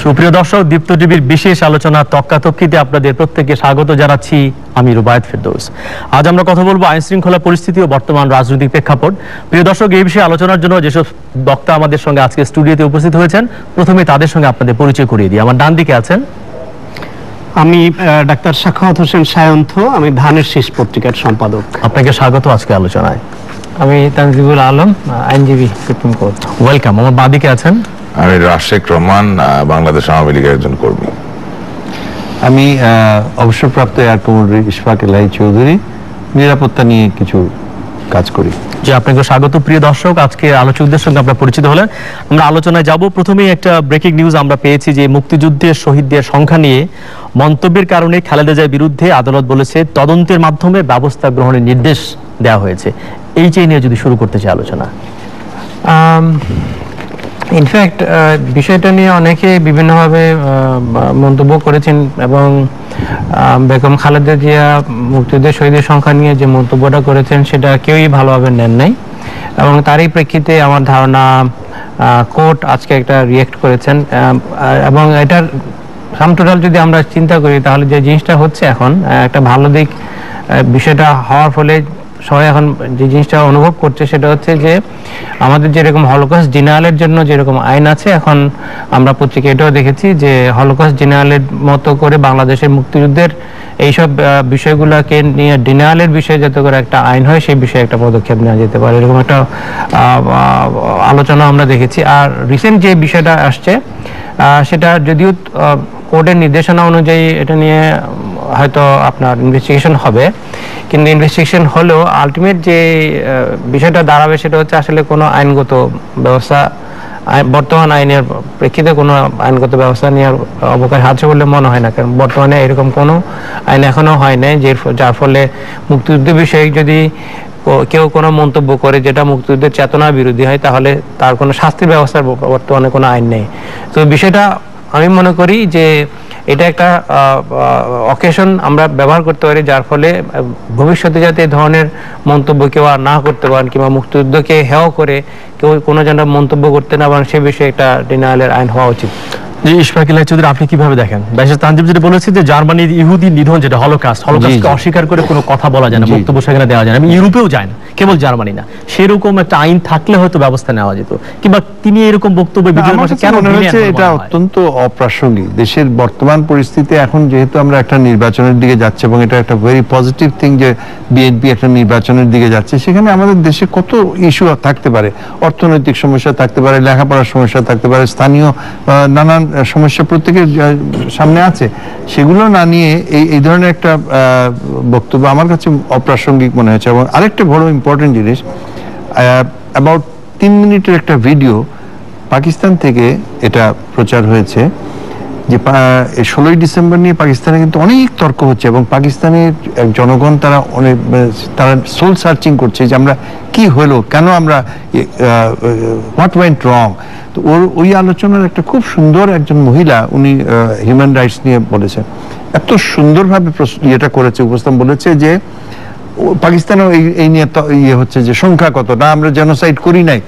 সুপ্রিয় দর্শক, দীপ্ত টিভির বিশেষ আলোচনা তক্কা তক্কিতে আপনাদের প্রত্যেককে স্বাগত জানাচ্ছি। আমি রুবায়েত ফেরদৌস। আজ আমরা কথা বলবো আইন শৃঙ্খলা পরিস্থিতি ও বর্তমান রাজনৈতিক প্রেক্ষাপট। প্রিয় দর্শক, এই বিষয়ে আলোচনার জন্য যেসব বক্তা আমাদের সঙ্গে আজকে স্টুডিওতে উপস্থিত হয়েছেন, প্রথমে তাদের সঙ্গে আপনাদের পরিচয় করিয়ে দিই। আমার ডান দিকে আছেন আমি ডাক্তার সাখাওয়াত হোসেন সায়ন্থ, আমি ধানের শীষ পত্রিকার সম্পাদক। আপনাকে স্বাগত আজকে আলোচনায়। আমি তানজিবুল আলম, আইনজীবী, সুপ্রিম কোর্ট। ওয়েলকাম। আমার বাঁ দিকে আছেন আমি রাশেক, রহমান, বাংলাদেশ আওয়ামী লীগের একজন কর্মী। আমি অবসরপ্রাপ্ত এয়ার কমোডর ইশফাক এলাহি চৌধুরী, নিরাপত্তা নিয়ে কিছু কাজ করি। যে আপনাকে স্বাগত। প্রিয় দর্শক, আজকে আলোচকদের সঙ্গে আমরা পরিচিত হলেন। আমরা আলোচনায় যাব। প্রথমেই একটা ব্রেকিং নিউজ আমরা পেয়েছি যে মুক্তিযুদ্ধের শহীদদের সংখ্যা নিয়ে মন্তব্যের কারণে খালেদা জিয়ার বিরুদ্ধে আদালত বলেছে তদন্তের মাধ্যমে ব্যবস্থা গ্রহণের নির্দেশ দেওয়া হয়েছে। এই চেয়ে নিয়ে যদি শুরু করতে চাই আলোচনা। ইনফ্যাক্ট বিষয়টা নিয়ে অনেকে বিভিন্নভাবে মন্তব্য করেছেন এবং বেগম খালেদা জিয়া মুক্তিযুদ্ধের শহীদের সংখ্যা নিয়ে যে মন্তব্যটা করেছেন সেটা কেউই ভালোভাবে নেন নাই, এবং তারই প্রেক্ষিতে আমার ধারণা কোর্ট আজকে একটা রিয়েক্ট করেছেন। এবং এটার সাম টোটাল যদি আমরা চিন্তা করি তাহলে যে জিনিসটা হচ্ছে এখন একটা ভালো দিক, বিষয়টা হওয়ার ফলে সবাই এখন যে জিনিসটা অনুভব করছে সেটা হচ্ছে যে আমাদের যেরকম হলোকস্ট ডিনায়ালের জন্য যেরকম আইন আছে, এখন আমরা পত্রিকা এটাও দেখেছি যে হলোকস্ট ডিনায়ালের মতো করে বাংলাদেশের মুক্তিযুদ্ধের এইসব বিষয়গুলোকে নিয়ে ডিনায়ালের বিষয়ে যাতে করে একটা আইন হয় সেই বিষয়ে একটা পদক্ষেপ নেওয়া যেতে পারে, এরকম একটা আলোচনা আমরা দেখেছি। আর রিসেন্ট যে বিষয়টা আসছে সেটা যদিও কোর্টের নির্দেশনা অনুযায়ী এটা নিয়ে হয়তো আপনার ইনভেস্টিগেশন হবে, কিন্তু ইনভেস্টিগেশন হলেও আলটিমেট যে বিষয়টা দাঁড়াবে সেটা হচ্ছে আসলে কোনো আইনগত ব্যবস্থা, বর্তমান আইনের প্রেক্ষিতে কোনো আইনগত ব্যবস্থা নেওয়ার অবকাশ আছে বলে মনে হয় না। কারণ বর্তমানে এরকম কোনো আইন এখনো হয় নাই যার ফলে মুক্তিযুদ্ধ বিষয়ে যদি কেউ কোনো মন্তব্য করে যেটা মুক্তিযুদ্ধের চেতনার বিরোধী হয় তাহলে তার কোনো শাস্তির ব্যবস্থার বর্তমানে কোনো আইন নেই। তো বিষয়টা আমি মনে করি যে এটা একটা অকেশন আমরা ব্যবহার করতে পারি, যার ফলে ভবিষ্যতে যাতে এই ধরনের মন্তব্য কেউ আর না করতে পারেন, কিংবা মুক্তিযুদ্ধকে হেয় করে কেউ কোনো যেন মন্তব্য করতে না পারেন, সে বিষয়ে একটা ডিনায়ালের আইন হওয়া উচিত। জি, ইশফাক এলাহি চৌধুরী, আপনি কিভাবে দেখেন? ব্যারিস্টার তানজিব যেটা বলেছে যে জার্মানির ইহুদি নিধন যেটা হলোকস্টকে অস্বীকার করে কোনো কথা বলা যায় না, বক্তব্য সেখানে দেওয়া যায় না, ইউরোপেও যায় না, কেবল জার্মানি না, সেরকম একটা আইন থাকলে হয়তো ব্যবস্থা নেওয়া যেত। কিংবা তিনি এরকম বক্তব্য কেন হয়েছে এটা অত্যন্ত অপ্রাসঙ্গিক। দেশের বর্তমান পরিস্থিতি এখন যেহেতু আমরা একটা নির্বাচনের দিকে যাচ্ছি এবং এটা একটা ভেরি পজিটিভ থিং যে বিএনপি একটা নির্বাচনের দিকে যাচ্ছে, সেখানে আমাদের দেশে কত ইস্যু থাকতে পারে, অর্থনৈতিক সমস্যা থাকতে পারে, লেখাপড়ার সমস্যা থাকতে পারে, স্থানীয় নানান সমস্যা প্রত্যেকের সামনে আছে, সেগুলো না নিয়ে এই ধরনের একটা বক্তব্য আমার কাছে অপ্রাসঙ্গিক মনে হয়েছে। এবং আরেকটা বড় ইম্পর্টেন্ট জিনিস, অ্যাবাউট 3 মিনিটের একটা ভিডিও পাকিস্তান থেকে এটা প্রচার হয়েছে যে 16ই ডিসেম্বর নিয়ে পাকিস্তানে কিন্তু অনেক তর্ক হচ্ছে এবং পাকিস্তানের জনগণ তারা সোল সার্চিং করছে যে আমরা কি হলো, কেন আমরা হোয়াট ওয়েন্ট রং। তো ওই আলোচনার একটা খুব সুন্দর একজন মহিলা, উনি হিউম্যান রাইটস নিয়ে বলেছেন, এত সুন্দরভাবে এটা করেছে, উপস্থাপন বলেছে যে পাকিস্তানেও এই নিয়ে ইয়ে হচ্ছে যে সংখ্যা কত, না আমরা জেনোসাইড করি নাই,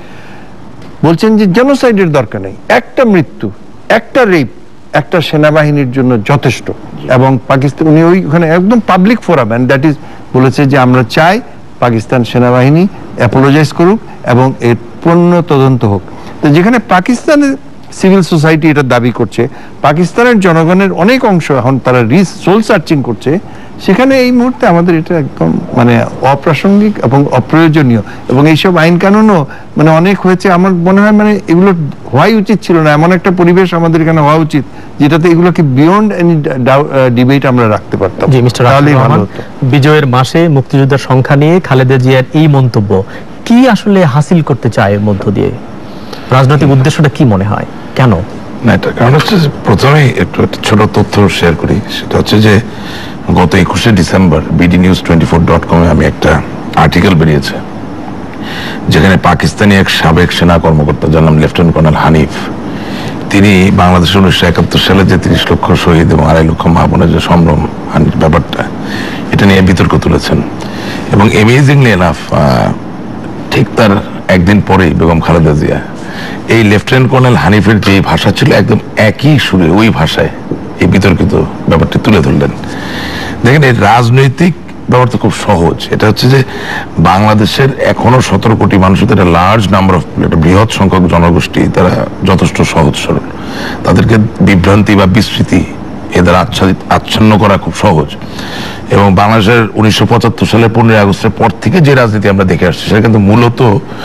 বলছেন যে জেনোসাইডের দরকার নেই, একটা মৃত্যু, একটা রেপ একটা সেনাবাহিনীর জন্য যথেষ্ট। এবং পাকিস্তান উনি ওইখানে একদম public forum and that is বলেছে যে আমরা চাই পাকিস্তান সেনাবাহিনী অ্যাপোলোজাইজ করুক এবং এর পূর্ণ তদন্ত হোক। তো যেখানে পাকিস্তানের সিভিল সোসাইটি এটা দাবি করছে, পাকিস্তানের জনগণের অনেক অংশ এখন তারা সোল সার্চিং করছে, সেখানে এই মুহূর্তে আমাদের এটা একদম মানে অপ্রাসঙ্গিক এবং অপ্রয়োজনীয়। এবং এইসব আইন কানুনও মানে অনেক হয়েছে, আমার মনে হয় মানে এগুলো হওয়াই উচিত ছিল না। এমন একটা পরিবেশ আমাদের এখানে হওয়া উচিত যেটাতে এগুলোকে বিয়ন্ড এনি ডিবেট আমরা রাখতে পারতাম। জি, মিস্টার রহমান, বিজয়ের মাসে মুক্তিযোদ্ধার সংখ্যা নিয়ে খালেদা জিয়ার এই মন্তব্য কি আসলে হাসিল করতে চায় এর মধ্য দিয়ে? রাজনৈতিক উদ্দেশ্যটা কি মনে হয়, কেন? না, এটা কারণ হচ্ছে প্রথমেই একটু ছোট তথ্য শেয়ার করি। সেটা হচ্ছে যে গত 21শে ডিসেম্বর bdnews24.com আমি একটা আর্টিকেল বেরিয়েছে যেখানে পাকিস্তানি এক সাবেক সেনা কর্মকর্তা যার নাম লেফটেন্যান্ট কর্নেল হানিফ, তিনি বাংলাদেশে 1971 সালে যে 30 লক্ষ শহীদ এবং 2.5 লক্ষ মা বোনের যে সম্ভ্রম হানির ব্যাপারটা, এটা নিয়ে বিতর্ক তুলেছেন। এবং অ্যামেজিংলি এনাফ ঠিক তার একদিন পরেই বেগম খালেদা জিয়া এই লেফটেন্যান্ট কর্নেল হানিফের যে ভাষা ছিল একদম একই সুরে ওই ভাষায় এই বিতর্কিত ব্যাপারটি তুলে ধরলেন। দেখেন এই রাজনৈতিক ব্যাপার তো খুব সহজ। এটা হচ্ছে যে বাংলাদেশের এখনো 17 কোটি মানুষের একটা লার্জ নাম্বার অফ, একটা বৃহৎ সংখ্যক জনগোষ্ঠী, তারা যথেষ্ট সহজ সরল, তাদেরকে বিভ্রান্তি বা বিস্মৃতি এদের আচ্ছন্ন করা খুব সহজ। এবং বাংলাদেশের 1975 সালের 15 আগস্টের পর থেকে যে রাজনীতি আমরা দেখে আসছি সেটা কিন্তু মূলত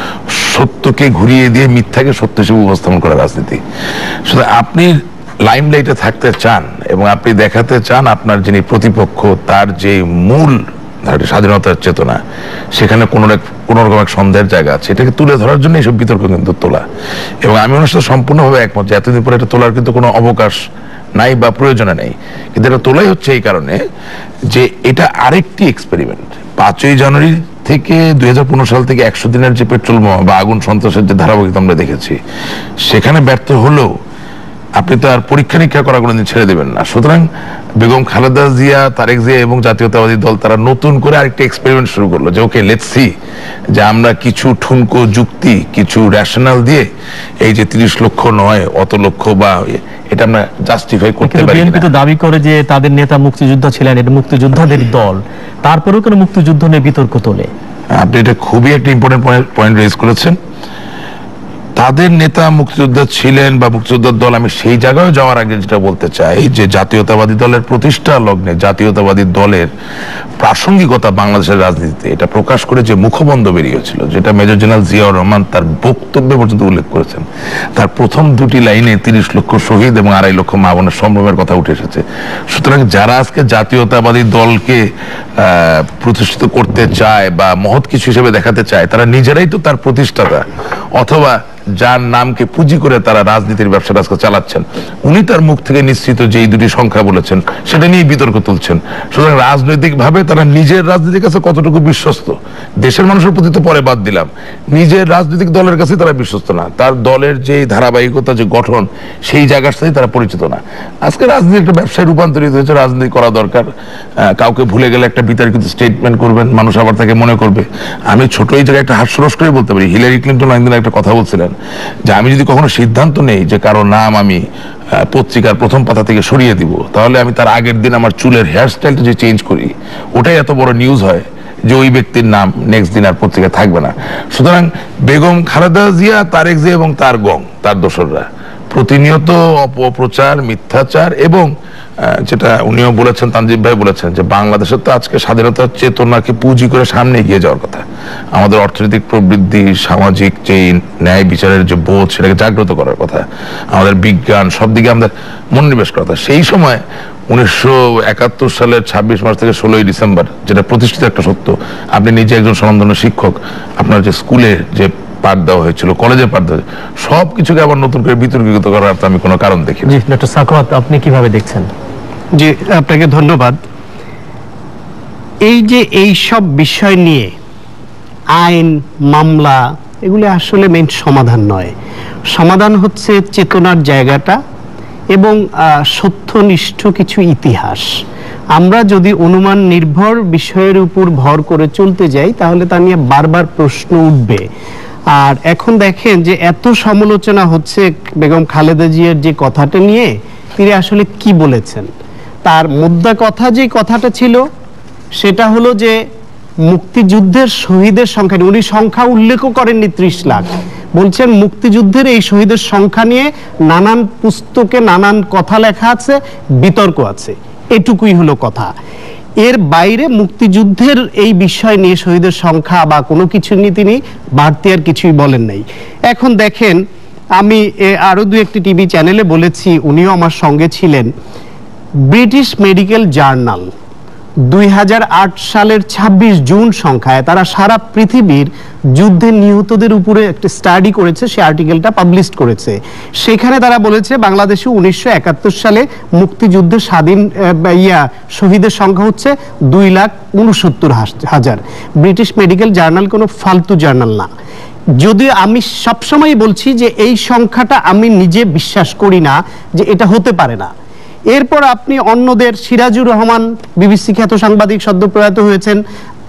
সত্যকে ঘুরিয়ে দিয়ে মিথ্যাকে সত্য হিসেবে উপস্থাপন করা রাজনীতি। শুধু আপনি লাইমলাইটে থাকতে চান এবং আপনি দেখাতে চান আপনার যিনি প্রতিপক্ষ তার যে মূল স্বাধীনতার চেতনা সেখানে কোনো রকম এক সন্দেহের জায়গা আছে, এটাকে তুলে ধরার জন্য এইসব বিতর্ক কিন্তু তোলা। এবং আমি ওনার সাথে সম্পূর্ণভাবে একমত যে এতদিন পরে এটা তোলার কিন্তু কোনো অবকাশ নাই বা প্রয়োজনে নেই, কিন্তু এটা তোলাই হচ্ছে এই কারণে যে এটা আরেকটি এক্সপেরিমেন্ট। 5ই জানুয়ারি থেকে 2015 সাল থেকে 100 দিনের যে পেট্রোল বোমা বা আগুন সন্ত্রাসের যে ধারাবাহিকতা আমরা দেখেছি সেখানে ব্যর্থ হলেও আপনি তো আর পরীক্ষা নিরীক্ষা করা কোনোদিন ছেড়ে দেবেন না। সুতরাং বেগম খালেদা জিয়া, তারেক জিয়া এবং জাতীয়তাবাদী দল তারা নতুন করে আরেকটা এক্সপেরিমেন্ট শুরু করলো যে ওকে লেটস সি যে আমরা কিছু ঠুনকো যুক্তি, কিছু র্যাশনাল দিয়ে এই যে 30 লক্ষ নয় অত লক্ষ বা এটা আমরা জাস্টিফাই করতে পারি। বিএনপি তো দাবি করে যে তাদের নেতা মুক্তিযোদ্ধা ছিলেন, এটা মুক্তিযোদ্ধাদের দল, তারপরেও কেন মুক্তিযুদ্ধ নিয়ে বিতর্ক তোলে? আপনি এটা খুবই একটা ইম্পর্টেন্ট পয়েন্ট রেজ করেছেন। তাদের নেতা মুক্তিযোদ্ধা ছিলেন বা মুক্তিযোদ্ধার দল, আমি সেই জায়গায় যাওয়ার আগে যেটা বলতে চাই যে জাতীয়তাবাদী দলের প্রতিষ্ঠা লগ্নে জাতীয়তাবাদী দলের প্রাসঙ্গিকতা বাংলাদেশের রাজনীতিতে এটা প্রকাশ করে যে মুখবন্ধ বেরিয়েছিল, যেটা মেজর জেনারেল জিয়াউর রহমান তার বক্তব্যে পর্যন্ত উল্লেখ করেছেন, তার প্রথম 2টি লাইনে 30 লক্ষ শহীদ এবং 2.5 লক্ষ মা বোনের সম্ভ্রমের কথা উঠে এসেছে। সুতরাং যারা আজকে জাতীয়তাবাদী দলকে প্রতিষ্ঠিত করতে চায় বা মহৎ কিছু হিসেবে দেখাতে চায় তারা নিজেরাই তো তার প্রতিষ্ঠাতা, অথবা যার নামকে পুঁজি করে তারা রাজনীতির ব্যবসা আজকে চালাচ্ছেন। উনি তার মুখ থেকে নিশ্চিত যে এই 2টি সংখ্যা বলেছেন সেটা নিয়ে বিতর্ক তুলছেন। সুতরাং রাজনৈতিক ভাবে তারা নিজের রাজনীতির কাছে কতটুকু বিশ্বস্ত, দেশের মানুষের প্রতি তো পরে বাদ দিলাম, নিজের রাজনৈতিক দলের কাছে তারা বিশ্বস্ত না, তার দলের যে ধারাবাহিকতা, যে গঠন, সেই জায়গার সাথে তারা পরিচিত না। আজকে রাজনীতি একটা ব্যবসায় রূপান্তরিত হয়েছে, রাজনীতি করা দরকার। কাউকে ভুলে গেলে একটা বিতর্কিত স্টেটমেন্ট করবেন, মানুষ আবার তাকে মনে করবে। আমি ছোট এই জায়গায় একটা হাস্যরস করে বলতে পারি, হিলারি ক্লিন্টন একদিন একটা কথা বলছিলেন যে আমি যদি কখনো সিদ্ধান্ত নেই যে কারো নাম আমি পত্রিকার প্রথম পাতা থেকে সরিয়ে দিব, তাহলে আমি তার আগের দিন আমার চুলের হেয়ারস্টাইলটা যে চেঞ্জ করি ওটাই এত বড় নিউজ হয় যে ওই ব্যক্তির নাম নেক্সট দিন আর পত্রিকায় থাকবে না। সুতরাং বেগম খালেদা জিয়া, তারেক জিয়া এবং তার গং, তার দোসররা প্রতিনিয়ত অপপ্রচার, মিথ্যাচার এবং যেটা উনিও বলেছেন, তানজিব ভাই বলেছেন যে বাংলাদেশের তো আজকে স্বাধীনতার চেতনাকে পুঁজি করে সামনে এগিয়ে যাওয়ার কথা, আমাদের অর্থনৈতিক প্রবৃদ্ধি, সামাজিক যে ন্যায় বিচারের যে বোধ সেটাকে জাগ্রত করার কথা, আমাদের বিজ্ঞান, সব দিকে আমাদের মনোনিবেশ করার কথা। সেই সময় 1971 সালের 26 মার্চ থেকে 16ই ডিসেম্বর, যেটা প্রতিষ্ঠিত একটা সত্য, আপনি নিজে একজন স্বনামধন্য শিক্ষক, আপনার যে স্কুলে যে পাঠ দেওয়া হয়েছিল, কলেজে পাঠ দেওয়া হয়েছিল, সবকিছুকে আবার নতুন করে বিতর্কিত করার আমি কোনো কারণ দেখি না। জি ডক্টর সাখাওয়াত, আপনি কিভাবে দেখছেন? জি, আপনাকে ধন্যবাদ। এই যে এই সব বিষয় নিয়ে আইন, মামলা, এগুলি আসলে মেইন সমাধান নয়। সমাধান হচ্ছে চেতনার জায়গাটা এবং সত্যনিষ্ঠ কিছু ইতিহাস। আমরা যদি অনুমান নির্ভর বিষয়ের উপর ভর করে চলতে যাই তাহলে তা নিয়ে বারবার প্রশ্ন উঠবে। আর এখন দেখেন যে এত সমালোচনা হচ্ছে বেগম খালেদা জিয়ার যে কথাটা নিয়ে, তিনি আসলে কি বলেছেন। তার মুদ্রা কথা যে কথাটা ছিল সেটা হলো যে মুক্তিযুদ্ধের শহীদের সংখ্যা, উনি সংখ্যা উল্লেখও করেননি 30 লাখ, বলছেন মুক্তিযুদ্ধের এই শহীদের সংখ্যা নিয়ে নানান পুস্তকে নানান কথা লেখা আছে, বিতর্ক আছে, এটুকুই হলো কথা। এর বাইরে মুক্তিযুদ্ধের এই বিষয় নিয়ে, শহীদের সংখ্যা বা কোনো কিছু নিয়ে তিনি বাড়তি আর কিছুই বলেন নাই। এখন দেখেন, আমি আরো 2-1টি টিভি চ্যানেলে বলেছি, উনিও আমার সঙ্গে ছিলেন, ব্রিটিশ মেডিকেল জার্নাল 2008 সালের 26 জুন সংখ্যায় তারা সারা পৃথিবীর যুদ্ধে নিহতদের উপরে একটা স্টাডি করেছে, সেই আর্টিকেলটা পাবলিশ করেছে। সেখানে তারা বলেছে বাংলাদেশে 1971 সালে মুক্তিযুদ্ধের শহীদের সংখ্যা হচ্ছে 2,69,000। ব্রিটিশ মেডিকেল জার্নাল কোনো ফালতু জার্নাল না। যদিও আমি সবসময় বলছি যে এই সংখ্যাটা আমি নিজে বিশ্বাস করি না যে এটা হতে পারে না। এরপর আপনি অন্যদের, সিরাজুর রহমান বিবিসি খ্যাত সাংবাদিক, সদ্য প্রয়াত হয়েছেন,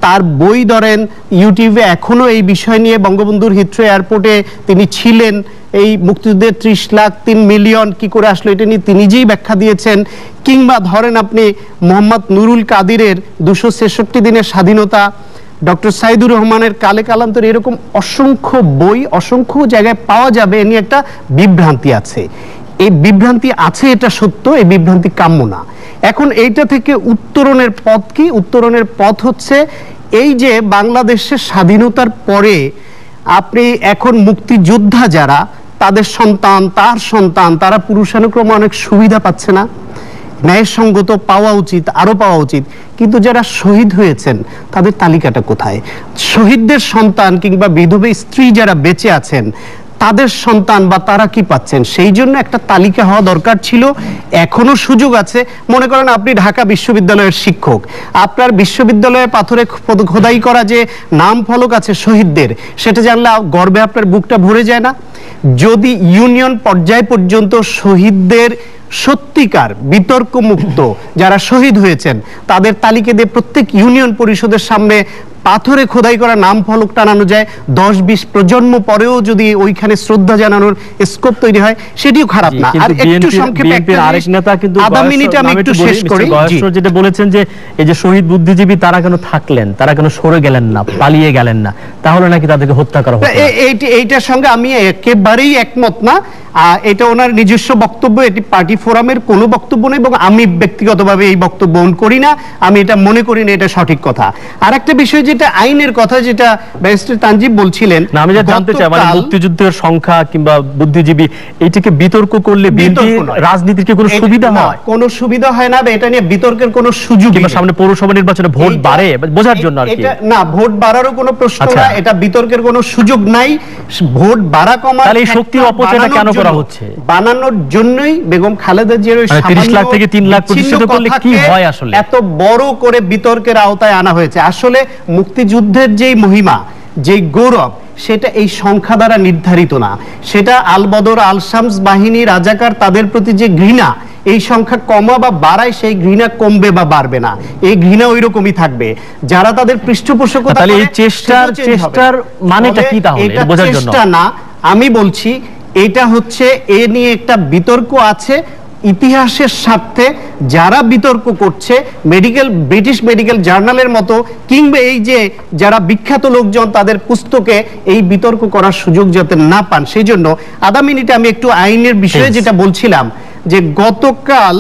তার বই ধরেন, ইউটিউবে এখনো এই বিষয় নিয়ে বঙ্গবন্ধুর হিথ্রো এয়ারপোর্টে তিনি ছিলেন, এই মুক্তিযুদ্ধের 30 লাখ 3 মিলিয়ন কি করে আসলো এটা নিয়ে তিনি নিজেই ব্যাখ্যা দিয়েছেন। কিংবা ধরেন আপনি মোহাম্মদ নুরুল কাদিরের 266 দিনের স্বাধীনতা, ডক্টর সাইদুর রহমানের কালে কালান্তরে, এরকম অসংখ্য বই অসংখ্য জায়গায় পাওয়া যাবে। এ নিয়ে একটা বিভ্রান্তি আছে, এই বিভ্রান্তি আছে, এটা সত্য, এই বিভ্রান্তি কাম্য না। এখন এইটা থেকে উত্তরণের পথ কি? উত্তরণের পথ হচ্ছে এই যে বাংলাদেশের স্বাধীনতার পরে আপনি এখন মুক্তিযোদ্ধা যারা, তাদের সন্তান, তার সন্তান, তারা পুরুষানুক্রমে অনেক সুবিধা পাচ্ছে না, ন্যায়সঙ্গত পাওয়া উচিত, আরো পাওয়া উচিত, কিন্তু যারা শহীদ হয়েছেন তাদের তালিকাটা কোথায়? শহীদদের সন্তান কিংবা বিধবা স্ত্রী যারা বেঁচে আছেন তাদের সন্তান বা তারা কি পাচ্ছেন, সেই জন্য একটা তালিকা হওয়া দরকার ছিল। এখনো সুযোগ আছে। মনে করেন আপনি ঢাকা বিশ্ববিদ্যালয়ের শিক্ষক, আপনার বিশ্ববিদ্যালয়ে পাথরে খোদাই করা যে নাম ফলক আছে শহীদদের, সেটা জানলে গর্বে আপনার বুকটা ভরে যায় না? যদি ইউনিয়ন পর্যায় পর্যন্ত শহীদদের সত্যিকার বিতর্ক মুক্ত যারা শহীদ হয়েছেন তাদের তালিকা দিয়ে প্রত্যেক ইউনিয়ন পরিষদের সামনে পাথরে খোদাই করা নাম ফলক টানানো যায়, 10-20 প্রজন্ম পরেও যদি ওইখানে শ্রদ্ধা জানানোর স্কোপ তৈরি হয়, সেটিও খারাপ না। আর একটু সংক্ষেপে আরেক নেতা কিন্তু আধা মিনিটে আমি একটু শেষ করি, যেটা বলেছেন যে এই যে শহীদ বুদ্ধিজীবী তারা কেন থাকলেন, তারা কেন সরে গেলেন না, পালিয়ে গেলেন না, তাহলে নাকি তাদেরকে হত্যা করা হতো। এইটার সঙ্গে আমি একেবারেই একমত না। এটা ওনার নিজস্ব বক্তব্য, এটি পার্টি ফোরামের কোনো বক্তব্য নেই, এবং আমি ব্যক্তিগতভাবে এই বক্তব্য করি না, আমি এটা মনে করি না এটা সঠিক কথা। আর একটা বিষয় যেটা আইনের কথা, যেটা ব্যারিস্টার তানজিব বলছিলেন, না আমি যা জানতে চাই মানে মুক্তিযুদ্ধের সংখ্যা কিংবা বুদ্ধিজীবী এইটাকে বিতর্ক করলে রাজনীতির কি কোনো সুবিধা হয়? কোনো সুবিধা হয় না, এটা নিয়ে বিতর্কের কোনো সুযোগ নেই। সামনে পৌরসভা নির্বাচনে ভোট বাড়ে বোঝার জন্য আর কি, না ভোট বাড়ারও কোনো প্রশ্ন না, এটা বিতর্কের কোনো সুযোগ নাই। ভোট বাড়া কমা, তাহলে এই শক্তির অপচয়টা কেন করা হচ্ছে? বানানোর জন্যই বেগম খালেদা জিয়ার 30 লাখ থেকে 3 লাখ প্রতিষ্ঠিত করলে কি হয় আসলে এত বড় করে বিতর্কের আওতায় আনা হয়েছে। আসলে মুক্তিযুদ্ধের যেই মহিমা, যেই গৌরব, সেটা এই সংখ্যা দ্বারা নির্ধারিত না, সেটা আল বদর, আল শামস বাহিনী, রাজাকার, তাদের প্রতি যে ঘৃণা, এই সংখ্যা কমা বা বাড়ায়, সেই ঘৃণা কমবে বা বাড়বে না, এই ঘৃণা ওই রকমই থাকবে। যারা তাদের পৃষ্ঠপোষকতা, তাহলে এই চেষ্টার মানেটা কি? তাহলে এটা বোঝার জন্য চেষ্টা না, আমি বলছি এটা হচ্ছে এ নিয়ে একটা বিতর্ক আছে ইতিহাসের স্বার্থে। যারা বিতর্ক করছে, ব্রিটিশ মেডিকেল জার্নালের মতো, কিংবা এই যে যারা বিখ্যাত লোকজন, তাদের পুস্তকে এই বিতর্ক করার সুযোগ যাতে না পান, সেই জন্য আধা মিনিটে আমি একটু আইনের বিষয়ে যেটা বলছিলাম, যে গতকাল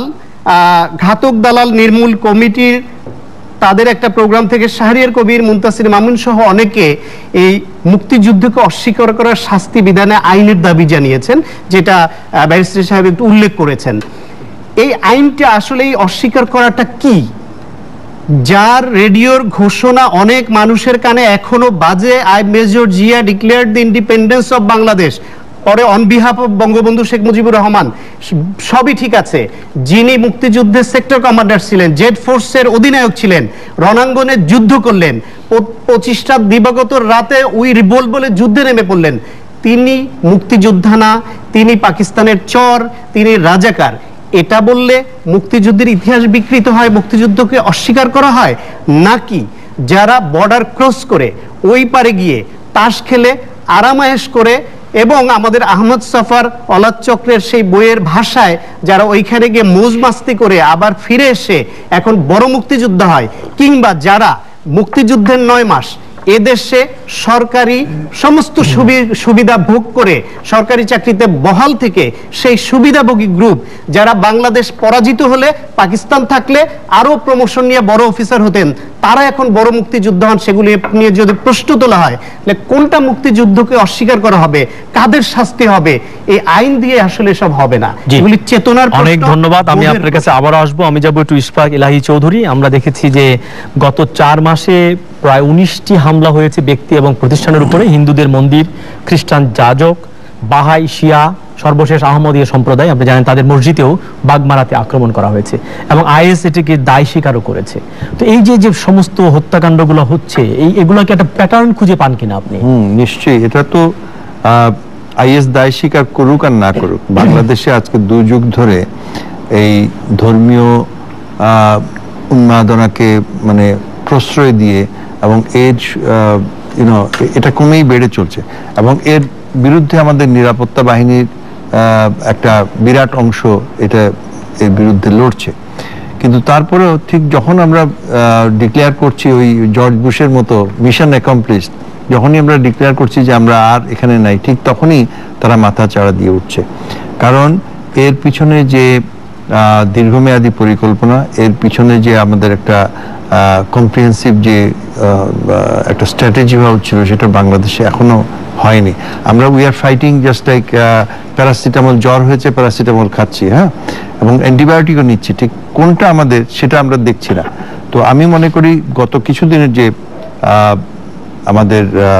ঘাতক দালাল নির্মূল কমিটির তাদের একটা প্রোগ্রাম থেকে শাহরিয়ার কবির, মুনতাসির মামুন সহ অনেকে এই মুক্তিযুদ্ধকে অস্বীকার করার শাস্তি বিধানে আইনের দাবি জানিয়েছেন, যেটা ব্যারিস্টার সাহেব একটু উল্লেখ করেছেন। এই আইনটা আসলে এই অস্বীকার করাটা কি? যার রেডিওর ঘোষণা অনেক মানুষের কানে এখনো বাজে, I major Zia declared the independence of Bangladesh, পরে on behalf of Bangabandhu Sheikh Mujibur Rahman, সবই ঠিক আছে। যিনি মুক্তিযুদ্ধের সেক্টর কমান্ডার ছিলেন, জেড ফোর্সের অধিনায়ক ছিলেন, রণাঙ্গনে যুদ্ধ করলেন, 25টা দিবাগত রাতে উই রিভোল্ট বলে যুদ্ধে নেমে পড়লেন, তিনি মুক্তিযোদ্ধা না, তিনি পাকিস্তানের চর, তিনি রাজাকার। এটা বললে মুক্তিযুদ্ধের ইতিহাস বিকৃত হয়, মুক্তিযুদ্ধকে অস্বীকার করা হয়? নাকি যারা বর্ডার ক্রস করে ওই পারে গিয়ে তাস খেলে আরামায়েশ করে, এবং আমাদের আহমদ সফার অলাদ চক্রের সেই বইয়ের ভাষায় যারা ওইখানে গিয়ে মৌজ মাস্তি করে আবার ফিরে এসে এখন বড় মুক্তিযোদ্ধা হয়, কিংবা যারা মুক্তিযুদ্ধের 9 মাস এদেশে সরকারি সমস্ত সুবিধা ভোগ করে সরকারি চাকরিতে বহাল থেকে সেই সুবিধাভোগী গ্রুপ, যারা বাংলাদেশ পরাজিত হলে পাকিস্তান থাকলে আরো প্রমোশন নিয়ে বড় অফিসার হতেন, তারা এখন বড় মুক্তিযুদ্ধ হন, সেগুলি নিয়ে যদি প্রশ্ন তোলা হয়, তাহলে কোনটা মুক্তিযুদ্ধকে অস্বীকার করা হবে, কাদের শাস্তি হবে? এই আইন দিয়ে আসলে সব হবে না, এগুলি চেতনার প্রশ্ন। অনেক ধন্যবাদ। আমি আপনার কাছে আবার আসবো। আমি যাবো একটু ইশফাক ইলাহি চৌধুরী। আমরা দেখেছি যে গত 4 মাসে প্রায় 19টি হামলা হয়েছে ব্যক্তি এবং প্রতিষ্ঠানের উপরে, হিন্দুদের মন্দির, খ্রিস্টান যাজক, বাহাই, শিয়া, সর্বশেষ আহমদীয় সম্প্রদায়, আপনি জানেন তাদের মসজিদেও বাগমারাতে আক্রমণ করা হয়েছে, এবং আইএস এটিকে দায় স্বীকারও করেছে। তো এই যে সমস্ত হত্যাকাণ্ডগুলো হচ্ছে, এগুলোকে একটা প্যাটার্ন খুঁজে পান কিনা আপনি? নিশ্চয়ই, এটা তো আইএস দায় স্বীকার করুক আর না করুক, বাংলাদেশে আজকে 2 যুগ ধরে এই ধর্মীয় উন্মাদনাকে মানে প্রশ্রয় দিয়ে এবং এর এটা কমেই বেড়ে চলছে, এবং এর বিরুদ্ধে আমাদের নিরাপত্তা বাহিনীর একটা বিরাট অংশ এর বিরুদ্ধে লড়ছে। কিন্তু তারপরেও ঠিক যখন আমরা ডিক্লেয়ার করছি ওই জর্জ বুশের মতো মিশন অ্যাকমপ্লিশড, যখনই আমরা ডিক্লেয়ার করছি যে আমরা আর এখানে নাই, ঠিক তখনই তারা মাথা চাড়া দিয়ে উঠছে। কারণ এর পিছনে যে দীর্ঘমেয়াদী পরিকল্পনা, এর পিছনে যে আমাদের একটা কম্প্রিহেন্সিভ যে একটা স্ট্র্যাটেজি হওয়া ছিল, সেটা বাংলাদেশে এখনো হয়নি। আমরা we are fighting just like paracetamol, জ্বর হয়েছে প্যারাসিটামল খাচ্ছি, হ্যাঁ, এবং অ্যান্টিবায়োটিকও নিচ্ছি, ঠিক কোনটা আমাদের সেটা আমরা দেখছি না। তো আমি মনে করি গত কিছুদিনের যে আমাদের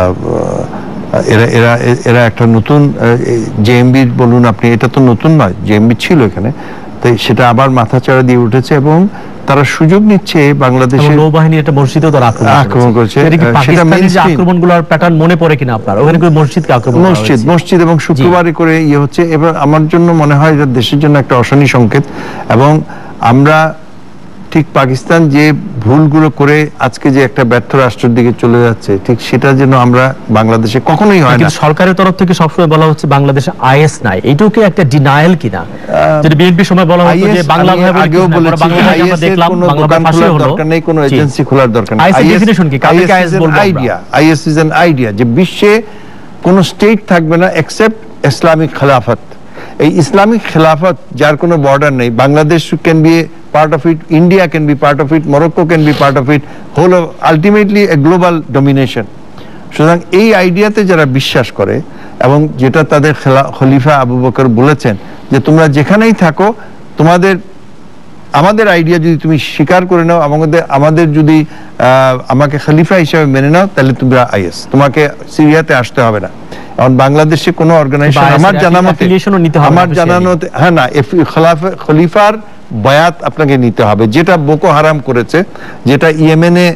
এরা এরা এরা একটা নতুন জেএমবি বলুন আপনি, এটা তো নতুন নয়, জেএমবি ছিল এখানে, তাই সেটা আবার মাথাচাড়া দিয়ে উঠেছে এবং তারা সুযোগ নিচ্ছে বাংলাদেশের নৌবাহিনী একটা মসজিদও তারা আক্রমণ করেছে। সেটা আক্রমণগুলোর প্যাটার্ন মনে পড়ে কিনা আপনার? ওখানে কি মসজিদকে আক্রমণ করা হয়েছে? মসজিদ এবং শুক্রবারে করে ইয়ে হচ্ছে। এবার আমার জন্য মনে হয় এটা দেশের জন্য একটা অশনি সংকেত, এবং আমরা ঠিক পাকিস্তান যে ভুলগুলো করে আজকে যে একটা ব্যর্থ রাষ্ট্রের দিকে চলে যাচ্ছে, ঠিক সেটা যেন আমরা বাংলাদেশে কখনোই হয় না। সরকারের তরফ থেকে সবসময় বলা হচ্ছে বাংলাদেশে আইএস নাই, এটাও কি একটা ডিনায়াল কিনা? যেটা বিএনপির সময় বলা হতো যে বাংলা ভাষা আগেও বলেছি, আইএস এর কোনো দোকান খোলার দরকার নেই, কোনো এজেন্সি খোলার দরকার নেই। আইএস ডেফিনিশন কি? কাকে আইএস বলবো? আইএস ইজ অ্যান আইডিয়া যে বিশ্বে কোনো স্টেট থাকবে না এক্সেপ্ট ইসলামিক খেলাফত। এই ইসলামিক খেলাফত যার কোনো বর্ডার নেই, Bangladesh can be part of it, India can be part of it, Morocco can be part of it, whole of ultimately a global domination. সুতরাং এই আইডিয়াতে যারা বিশ্বাস করে, এবং যেটা তাদের খলিফা আবু বকর বলেছেন যে তোমরা যেখানেই থাকো, তোমাদের আমাদের আইডিয়া যদি তুমি স্বীকার করে নাও, আমাদের যদি আমাকে খলিফা হিসেবে মেনে নাও, তাহলে তোমরা আইএস, তোমাকে সিরিয়াতে আসতে হবে না। এখন বাংলাদেশে কোনো অর্গানাইজেশন আমার জানানোতে হ্যাঁ না, খলিফার বায়াত আপনাকে নিতে হবে, যেটা বোকো হারাম করেছে, যেটা ইয়েমেনে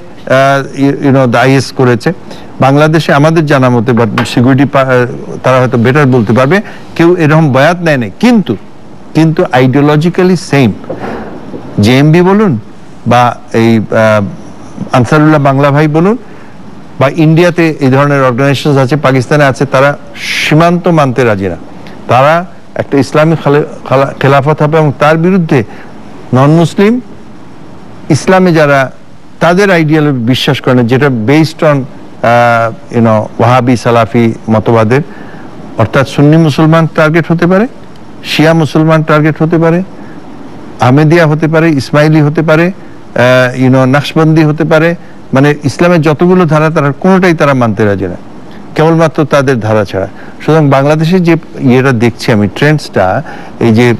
আইএস করেছে। বাংলাদেশে আমাদের জানা মতে বা সিকিউরিটি তারা হয়তো বেটার বলতে পারবে, কেউ এরকম বায়াত নেয় নাই, কিন্তু আইডিওলজিক্যালি সেম। জেএমবি বলুন বা এই আনসারুল্লাহ বাংলা ভাই বলুন, বা ইন্ডিয়াতে এই ধরনের অর্গানাইজেশন আছে, পাকিস্তানে আছে, তারা সীমান্ত মানতে রাজি না। তারা একটা ইসলামিক খেলাফত হবে, এবং তার বিরুদ্ধে নন মুসলিম ইসলামে যারা তাদের আইডিয়ালজি বিশ্বাস করে না, যেটা বেসড অন ওয়াহাবি সালাফি মতবাদের, অর্থাৎ সুন্নি মুসলমান টার্গেট হতে পারে, শিয়া মুসলমান টার্গেট হতে পারে, আহমেদিয়া হতে পারে, ইসমাইলি হতে পারে, নকশবন্দি হতে পারে, মানে ইসলামের যতগুলো ধারা তারা কোনোটাই তারা মানতে রাজি না, কেবলমাত্র তাদের ধারা ছাড়া। সুতরাং বাংলাদেশে যে ইয়েটা দেখছি আমি, ট্রেন্ডসটা, এই যে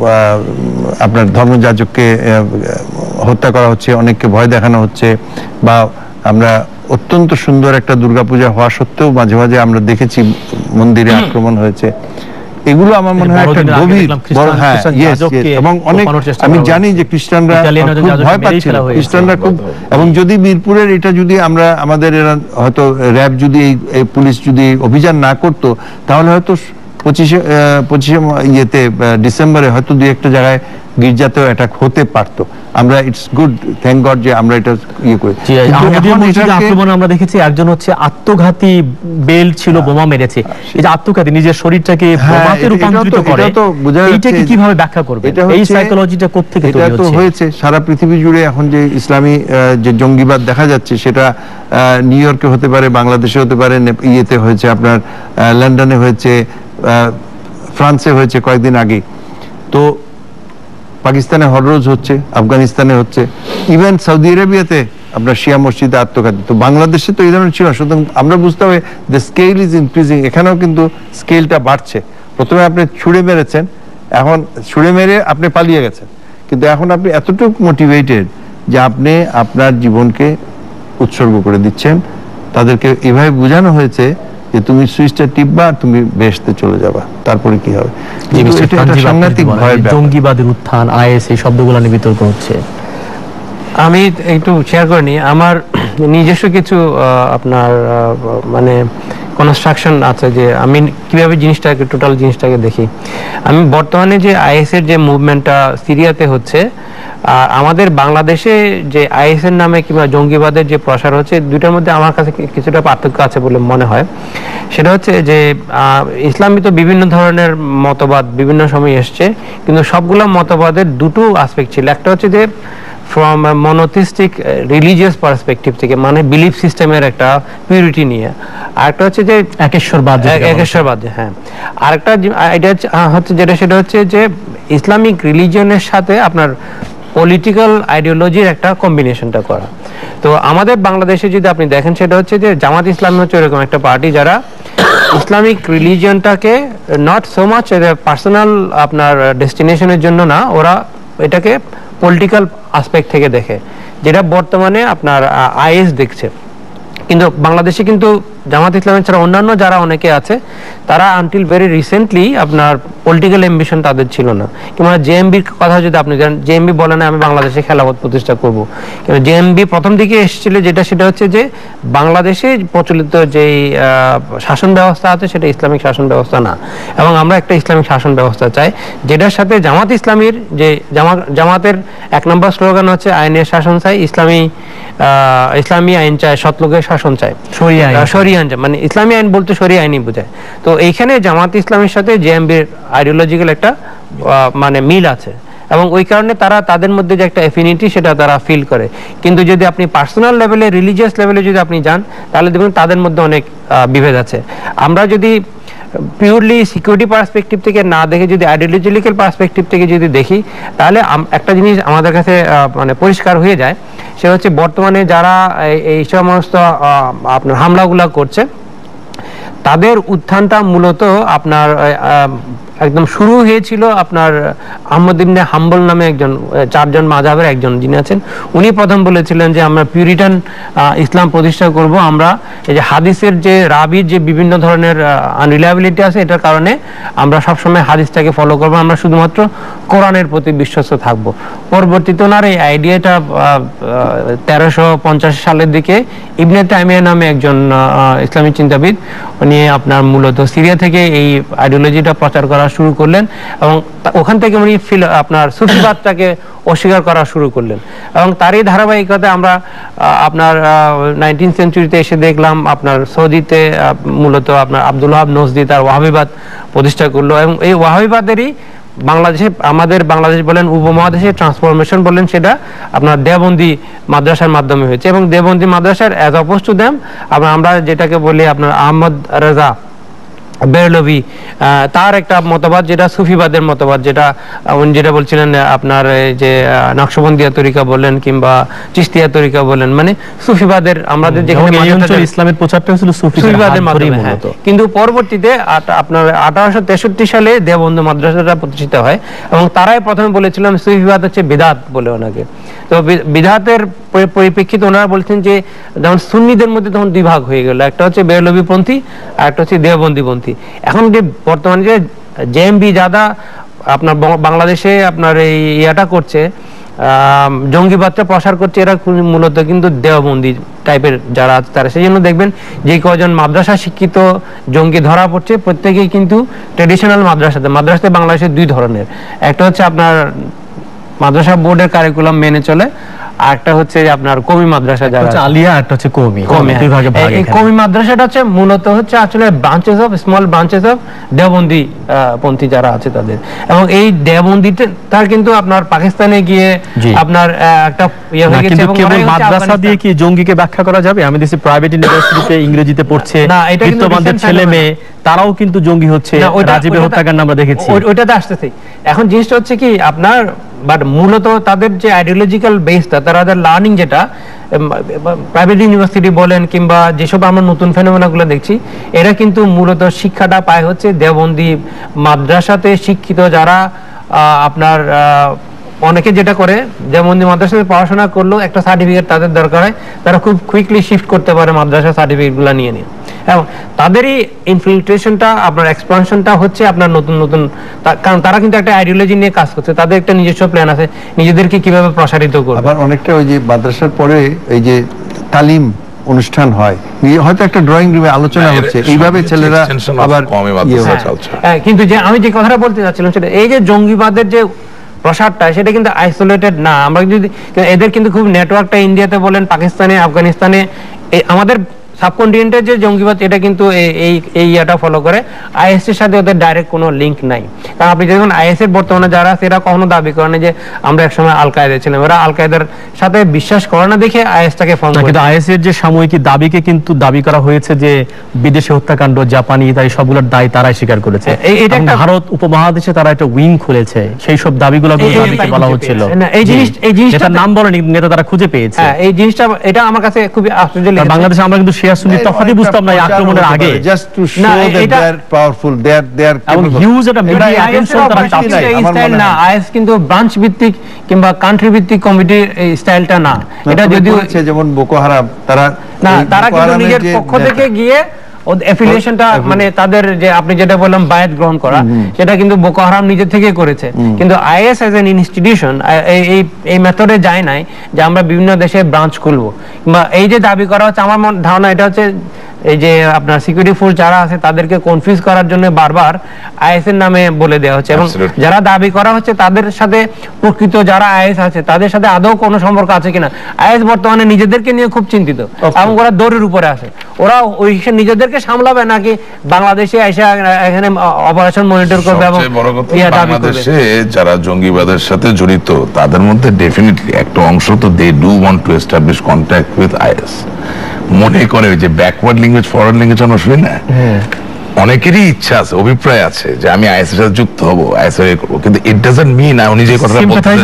আপনার ধর্মযাজককে হত্যা করা হচ্ছে, অনেককে ভয় দেখানো হচ্ছে, বা আমরা অত্যন্ত সুন্দর একটা দুর্গাপূজা হওয়া সত্ত্বেও মাঝে মাঝে আমরা দেখেছি মন্দিরে আক্রমণ হয়েছে, এগুলো আমার মনে হয় একটা গভীর বড়, হ্যাঁ, এবং অনেক আমি জানি যে খ্রিস্টানরা খুব ভয় পাচ্ছিল, খ্রিস্টানরা খুব, এবং যদি মিরপুরের এটা যদি আমরা আমাদের হয়তো র্যাব যদি এই পুলিশ যদি অভিযান না করতো, তাহলে হয়তো 25 ইয়েতে ডিসেম্বরে হয়তো দুই একটা জায়গায় গির্জাতেও অ্যাটাক হতে পারতো। আমরা ইটস গুড, থ্যাংক গড যে আমরা এটা ইয়ে করি। আক্রমণ আমরা দেখেছি, একজন হচ্ছে আত্মঘাতী বেল ছিল, বোমা মেরেছে। এই যে আত্মঘাতী, নিজের শরীরটাকে বোমাতে রূপান্তরিত করে, এইটাকে কিভাবে ব্যাখ্যা করবে? এই সাইকোলজিটা কোত্থেকে তৈরি হচ্ছে? এটা তো হয়েছে সারা পৃথিবী জুড়ে। এখন যে ইসলামী যে জঙ্গিবাদ দেখা যাচ্ছে, সেটা নিউ ইয়র্কে হতে পারে, বাংলাদেশে হতে পারে, ইয়েতে হয়েছে, আপনার লন্ডনে হয়েছে, ফ্রান্সে হয়েছে কয়েকদিন আগে, তো পাকিস্তানে হররোজ হচ্ছে, আফগানিস্তানে হচ্ছে, ইভেন সৌদি আরবিয়াতে আপনার শিয়া মসজিদে আত্মঘাতী। তো বাংলাদেশে তো এই ধরনের ছিল। সুতরাং আমরা বুঝতে হবে দ্য স্কেল ইজ ইনক্রিজিং, এখানেও কিন্তু স্কেলটা বাড়ছে। প্রথমে আপনি ছুঁড়ে মেরেছেন, এখন ছুঁড়ে মেরে আপনি পালিয়ে গেছেন, কিন্তু এখন আপনি এতটুকু মোটিভেটেড যে আপনি আপনার জীবনকে উৎসর্গ করে দিচ্ছেন। তাদেরকে এভাবে বোঝানো হয়েছে যে তুমি সুইচটা টিপবা, তুমি বেহেশতে চলে যাবা, তারপরে কি হবে? এটা সাংঘাতিক ভয়ের ব্যাপার। জঙ্গিবাদের উত্থান, আইএস, এই শব্দগুলো নিয়ে বিতর্ক হচ্ছে। আমি একটু শেয়ার করে নিই আমার নিজস্ব কিছু আপনার মানে কনস্ট্রাকশন আছে যে আমি কিভাবে জিনিসটাকে টোটাল জিনিসটাকে দেখি। আমি বর্তমানে যে আইএস এর যে মুভমেন্টটা সিরিয়াতে হচ্ছে, আর আমাদের বাংলাদেশে যে আইএস এর নামে কিংবা জঙ্গিবাদের যে প্রসার হচ্ছে, দুইটার মধ্যে আমার কাছে কিছুটা পার্থক্য আছে বলে মনে হয়। সেটা হচ্ছে যে ইসলামী তো বিভিন্ন ধরনের মতবাদ বিভিন্ন সময় এসছে, কিন্তু সবগুলো মতবাদের দুটো আসপেক্ট ছিল। একটা হচ্ছে যে ফ্রম মনোথিস্টিক রিলিজিয়াস পার্সপেক্টিভ থেকে, মানে বিলিফ সিস্টেমের একটা পিউরিটি নিয়ে, আর একটা হচ্ছে যে একেশ্বরবাদ। হ্যাঁ, আরেকটা আইডিয়া হচ্ছে যেটা, সেটা হচ্ছে যে ইসলামিক রিলিজিয়নের সাথে আপনার পলিটিক্যাল আইডিওলজির একটা কম্বিনেশনটা করা। তো আমাদের বাংলাদেশে যদি আপনি দেখেন, সেটা হচ্ছে যে জামাত ইসলামী হচ্ছে এরকম একটা পার্টি যারা ইসলামিক রিলিজিয়নটাকে নট সো মাচ পার্সোনাল আপনার ডেস্টিনেশনের জন্য না, ওরা এটাকে পলিটিক্যাল আসপেক্ট থেকে দেখে, যেটা বর্তমানে আপনার আইএস দেখছে। কিন্তু বাংলাদেশে কিন্তু জামাত ইসলামের ছাড়া অন্যান্য যারা অনেকে আছে, তারা আনটিল ভেরি রিসেন্টলি আপনার পলিটিক্যাল অ্যাম্বিশন তাদের ছিল না। কিংবা জেএমবির কথা যদি আপনি জানেন, জেএমবি বলে না আমি বাংলাদেশে খেলাফত প্রতিষ্ঠা করব, কিন্তু জেএমবি প্রথম দিকে এসেছিল যেটা, সেটা হচ্ছে যে বাংলাদেশে প্রচলিত যেই শাসন ব্যবস্থা আছে সেটা ইসলামিক শাসন ব্যবস্থা না, এবং আমরা একটা ইসলামিক শাসন ব্যবস্থা চাই, যেটার সাথে জামাত ইসলামীর যে জামাতের 1 নম্বর স্লোগান হচ্ছে আইনের শাসন চাই, ইসলামী আইন চাই, সৎলোকের শাসন চাই, শরিয়া আইন, মানে ইসলামী আইন বলতে শরিয়া আইনই বোঝায়। তো এইখানে জামাত ইসলামের সাথে জেএমবির আইডিওলজিক্যাল একটা মানে মিল আছে, এবং ওই কারণে তারা তাদের মধ্যে যে একটা এফিনিটি সেটা তারা ফিল করে। কিন্তু যদি আপনি পার্সোনাল লেভেলে, রিলিজিয়াস লেভেলে যদি আপনি যান, তাহলে দেখবেন তাদের মধ্যে অনেক বিভেদ আছে। আমরা যদি পিওরলি সিকিউরিটি পার্সপেক্টিভ থেকে না দেখে, যদি আইডিওলজিক্যাল পার্সপেক্টিভ থেকে যদি দেখি, তাহলে একটা জিনিস আমাদের কাছে মানে পরিষ্কার হয়ে যায়, সেটা হচ্ছে বর্তমানে যারা এই সমস্ত আপনার হামলাগুলা করছে, তাদের উত্থানটা মূলত আপনার একদম শুরু হয়েছিল আপনার আহমদ ইবনে হাম্বল নামে একজন, 4 জন মাযহাবের একজন যিনি আছেন, উনি প্রথম বলেছিলেন যে আমরা পিউরিটান ইসলাম প্রতিষ্ঠা করব। আমরা এই যে হাদিসের যে রাবির যে বিভিন্ন ধরনের আনরিলায়াবিলিটি আছে, এটার কারণে আমরা সবসময় হাদিসটাকে ফলো করব, আমরা শুধুমাত্র কোরআনের প্রতি বিশ্বস্ত থাকব। পরবর্তীতে ওনার এই আইডিয়াটা 1350 সালের দিকে ইবনে তাইমিয়া নামে একজন ইসলামী চিন্তাবিদ, উনি আপনার মূলত সিরিয়া থেকে এই আইডিওলজিটা প্রচার করা শুরু করলেন, এবং ওখান থেকে উনি আপনার সুফিবাদটাকে অস্বীকার করা শুরু করলেন। এবং তারই ধারাবাহিকতায় আমরা আপনার 19th সেঞ্চুরিতে এসে দেখলাম আপনার সৌদিতে মূলত আপনার আব্দুল ওয়াহাব নজদি তার ওয়াহাবিবাদ প্রতিষ্ঠা করলো, এবং এই ওয়াহাবিবাদেরই বাংলাদেশে, আমাদের বাংলাদেশ বলেন উপমহাদেশে ট্রান্সফরমেশন বলেন, সেটা আপনার দেওবন্দি মাদ্রাসার মাধ্যমে হয়েছে। এবং দেওবন্দি মাদ্রাসার অ্যাজ অপোজ টু দেম আমরা যেটাকে বলি আপনার আহমদ রেজা বেরলভি, তার একটা মতবাদ যেটা সুফিবাদের মতবাদ, যেটা উনি যেটা বলছিলেন আপনার যে নকশবন্দিয়া তরিকা বলেন কিংবা চিশতিয়া তরিকা বলেন, মানে সুফিবাদের আমাদের যেখানে ইসলামের প্রচারটা ছিল সুফিবাদের মাধ্যমে। কিন্তু পরবর্তীতে আপনার 1863 সালে দেওবন্দি মাদ্রাসাটা প্রতিষ্ঠিত হয়, এবং তারাই প্রথমে বলেছিলেন সুফিবাদ হচ্ছে বিদআত বলে ওনাকে। তো বিদআতের পরিপ্রেক্ষিতে ওনারা বলছেন যে যেমন সুন্নিদের মধ্যে তখন 2 ভাগ হয়ে গেল, একটা হচ্ছে বেরলভি পন্থী আর একটা হচ্ছে দেওবন্দি পন্থী। এখন যে বর্তমানে যে জেএমবি যারা আপনার বাংলাদেশে আপনার এই ইয়াটা করছে, জঙ্গিবাদটা প্রসার করছে, এরা মূলত কিন্তু দেওবন্দি টাইপের যারা আছে তারা। সেই জন্য দেখবেন যে কজন মাদ্রাসা শিক্ষিত জঙ্গি ধরা পড়ছে, প্রত্যেকেই কিন্তু ট্রেডিশনাল মাদ্রাসাতে বাংলাদেশে 2 ধরনের, একটা হচ্ছে আপনার মাদ্রাসা বোর্ডের কারিকুলাম মেনে চলে, আরেকটা হচ্ছে আপনার কওমি মাদ্রাসা, যারা আলিয়া, একটা হচ্ছে কওমি। এই কওমি মাদ্রাসাটা হচ্ছে মূলত হচ্ছে আসলে স্মল ব্রাঞ্চেস অফ দেওবন্দি পন্থী যারা আছে তাদের। এবং এই দেওবন্দিতে তার কিন্তু আপনার পাকিস্তানে গিয়ে আপনার একটা ইয়ে হয়ে গেছে। এবং কেবল মাদ্রাসা দিয়ে কি জঙ্গিকে ব্যাখ্যা করা যাবে? আমি দেখছি প্রাইভেট ইউনিভার্সিটিতে ইংরেজিতে পড়ছে বিত্তবানদের ছেলে মেয়ে, তারাও কিন্তু জঙ্গি হচ্ছে। রাজীবের হত্যাকাণ্ড আমরা দেখেছি, ওইটাতে আসতেছে। এখন জিনিসটা হচ্ছে কি আপনার, বাট মূলত তাদের যে আইডিওলজিক্যাল বেসটা, তাদের লার্নিং যেটা প্রাইভেট ইউনিভার্সিটি বলেন কিংবা যেসব আমরা নতুন ফেনোমেনাগুলো দেখছি, এরা কিন্তু মূলত শিক্ষাটা পায় হচ্ছে দেওবন্দি মাদ্রাসাতে শিক্ষিত যারা আপনার অনেকে যেটা করে, দেওবন্দি মাদ্রাসাতে পড়াশোনা করলেও একটা সার্টিফিকেট তাদের দরকার হয়, তারা খুব কুইকলি শিফট করতে পারে মাদ্রাসা সার্টিফিকেটগুলো নিয়ে। এবং তাদেরই ইনফিল্ট্রেশনটা আপনার এক্সপানশনটা হচ্ছে আপনার নতুন, কারণ তারা কিন্তু একটা আইডিওলজি নিয়ে কাজ করছে, তাদের একটা নিজস্ব প্ল্যান আছে নিজেদেরকে কিভাবে প্রসারিত করবে। আবার অনেকটা ওই যে মাদ্রাসার পরে এই যে তালিম অনুষ্ঠান হয়, হয়তো একটা ড্রয়িং রুমে আলোচনা হচ্ছে, এইভাবে ছেলেরা আবার কিন্তু যে আমি যে কথাটা বলতে চাচ্ছিলাম সেটা এই যে জঙ্গিবাদের যে প্রসারটা সেটা কিন্তু আইসোলেটেড না। আমরা যদি এদের কিন্তু খুব নেটওয়ার্কটা ইন্ডিয়াতে বলেন, পাকিস্তানে, আফগানিস্তানে, আমাদের সাবকন্টিনেন্টের যে জঙ্গিবাদ এটা কিন্তু এই ইয়াটা ফলো করে। আইএস এর সাথে ওদের ডাইরেক্ট কোনো লিঙ্ক নাই। কারণ আপনি যখন আইএস এর বর্তমানে যারা আছে এরা কখনো দাবি করে না যে আমরা একসময় আল কায়েদা ছিলাম, এরা আল কায়েদার সাথে বিশ্বাস করে না দেখে আইএসটাকে ফর্ম করে। কিন্তু আইএস এর যে সাময়িক দাবিকে কিন্তু দাবি করা হয়েছে যে বিদেশে হত্যাকাণ্ড, জাপানি, তাই সবগুলোর দায় তারাই স্বীকার করেছে। এটা ভারত উপমহাদেশে তারা একটা উইং খুলেছে, সেই সব দাবিগুলো দাবিকে বলা হচ্ছিল। এই জিনিসটার নাম বলেনি, নেতা তারা খুঁজে পেয়েছে। এই জিনিসটা এটা আমার কাছে খুবই আশ্চর্য লেগেছে। বাংলাদেশে আমরা কিন্তু শিয়া সুন্নি তফাৎ বুঝতাম না আক্রমণের আগে, just to show that they are powerful, they are huge একটা মিডিয়া অ্যাটেনশন তারা চাচ্ছে। এই স্টাইল না, আইএস কিন্তু ব্রাঞ্চ ভিত্তিক কিংবা কান্ট্রি ভিত্তিক কমিটির এই স্টাইলটা না। এটা যদিও যেমন বোকো হারাম, তারা কিন্তু নিজের পক্ষ থেকে গিয়ে এফিলিয়েশনটা মানে তাদের যে আপনি যেটা বললাম বায়াত গ্রহণ করা, সেটা কিন্তু বোকো হারাম নিজে থেকে করেছে। কিন্তু আইএস অ্যাজ এন ইনস্টিটিউশন এই মেথডে যায় নাই যে আমরা বিভিন্ন দেশে ব্রাঞ্চ খুলবো বা এই যে দাবি করা হচ্ছে। আমার ধারণা এটা হচ্ছে এই যে আপনার সিকিউরিটি ফোর্স যারা আছে তাদেরকে কনফিউজ করার জন্য বারবার আইএস এর নামে বলে দেওয়া হচ্ছে, এবং যারা দাবি করা হচ্ছে তাদের সাথে প্রকৃত যারা আইএস আছে তাদের সাথে আদৌ কোনো সম্পর্ক আছে কিনা। আইএস বর্তমানে নিজেদেরকে নিয়ে খুব চিন্তিত এবং ওরা দৌড়ের উপরে আছে। ওরা ওই নিজেদেরকে সামলাবে নাকি বাংলাদেশে এসে এখানে অপারেশন মনিটর করবে এবং বাংলাদেশে যারা জঙ্গিবাদের সাথে জড়িত তাদের মধ্যে ডেফিনেটলি একটা অংশ তো they do want to establish contact with IS. মনে করে যে ব্যাকওয়ার্ড লিঙ্গুয়েজ ফরওয়ার্ড লিঙ্গুয়েজ আমরা শুনি না, অনেকেরই ইচ্ছা আছে, অভিপ্রায় আছে যে আমি আইএস এর সাথে যুক্ত হব, আইএস এর করব, কিন্তু ইট ডাজন্ট মিন উনি যে কথাটা বলছেন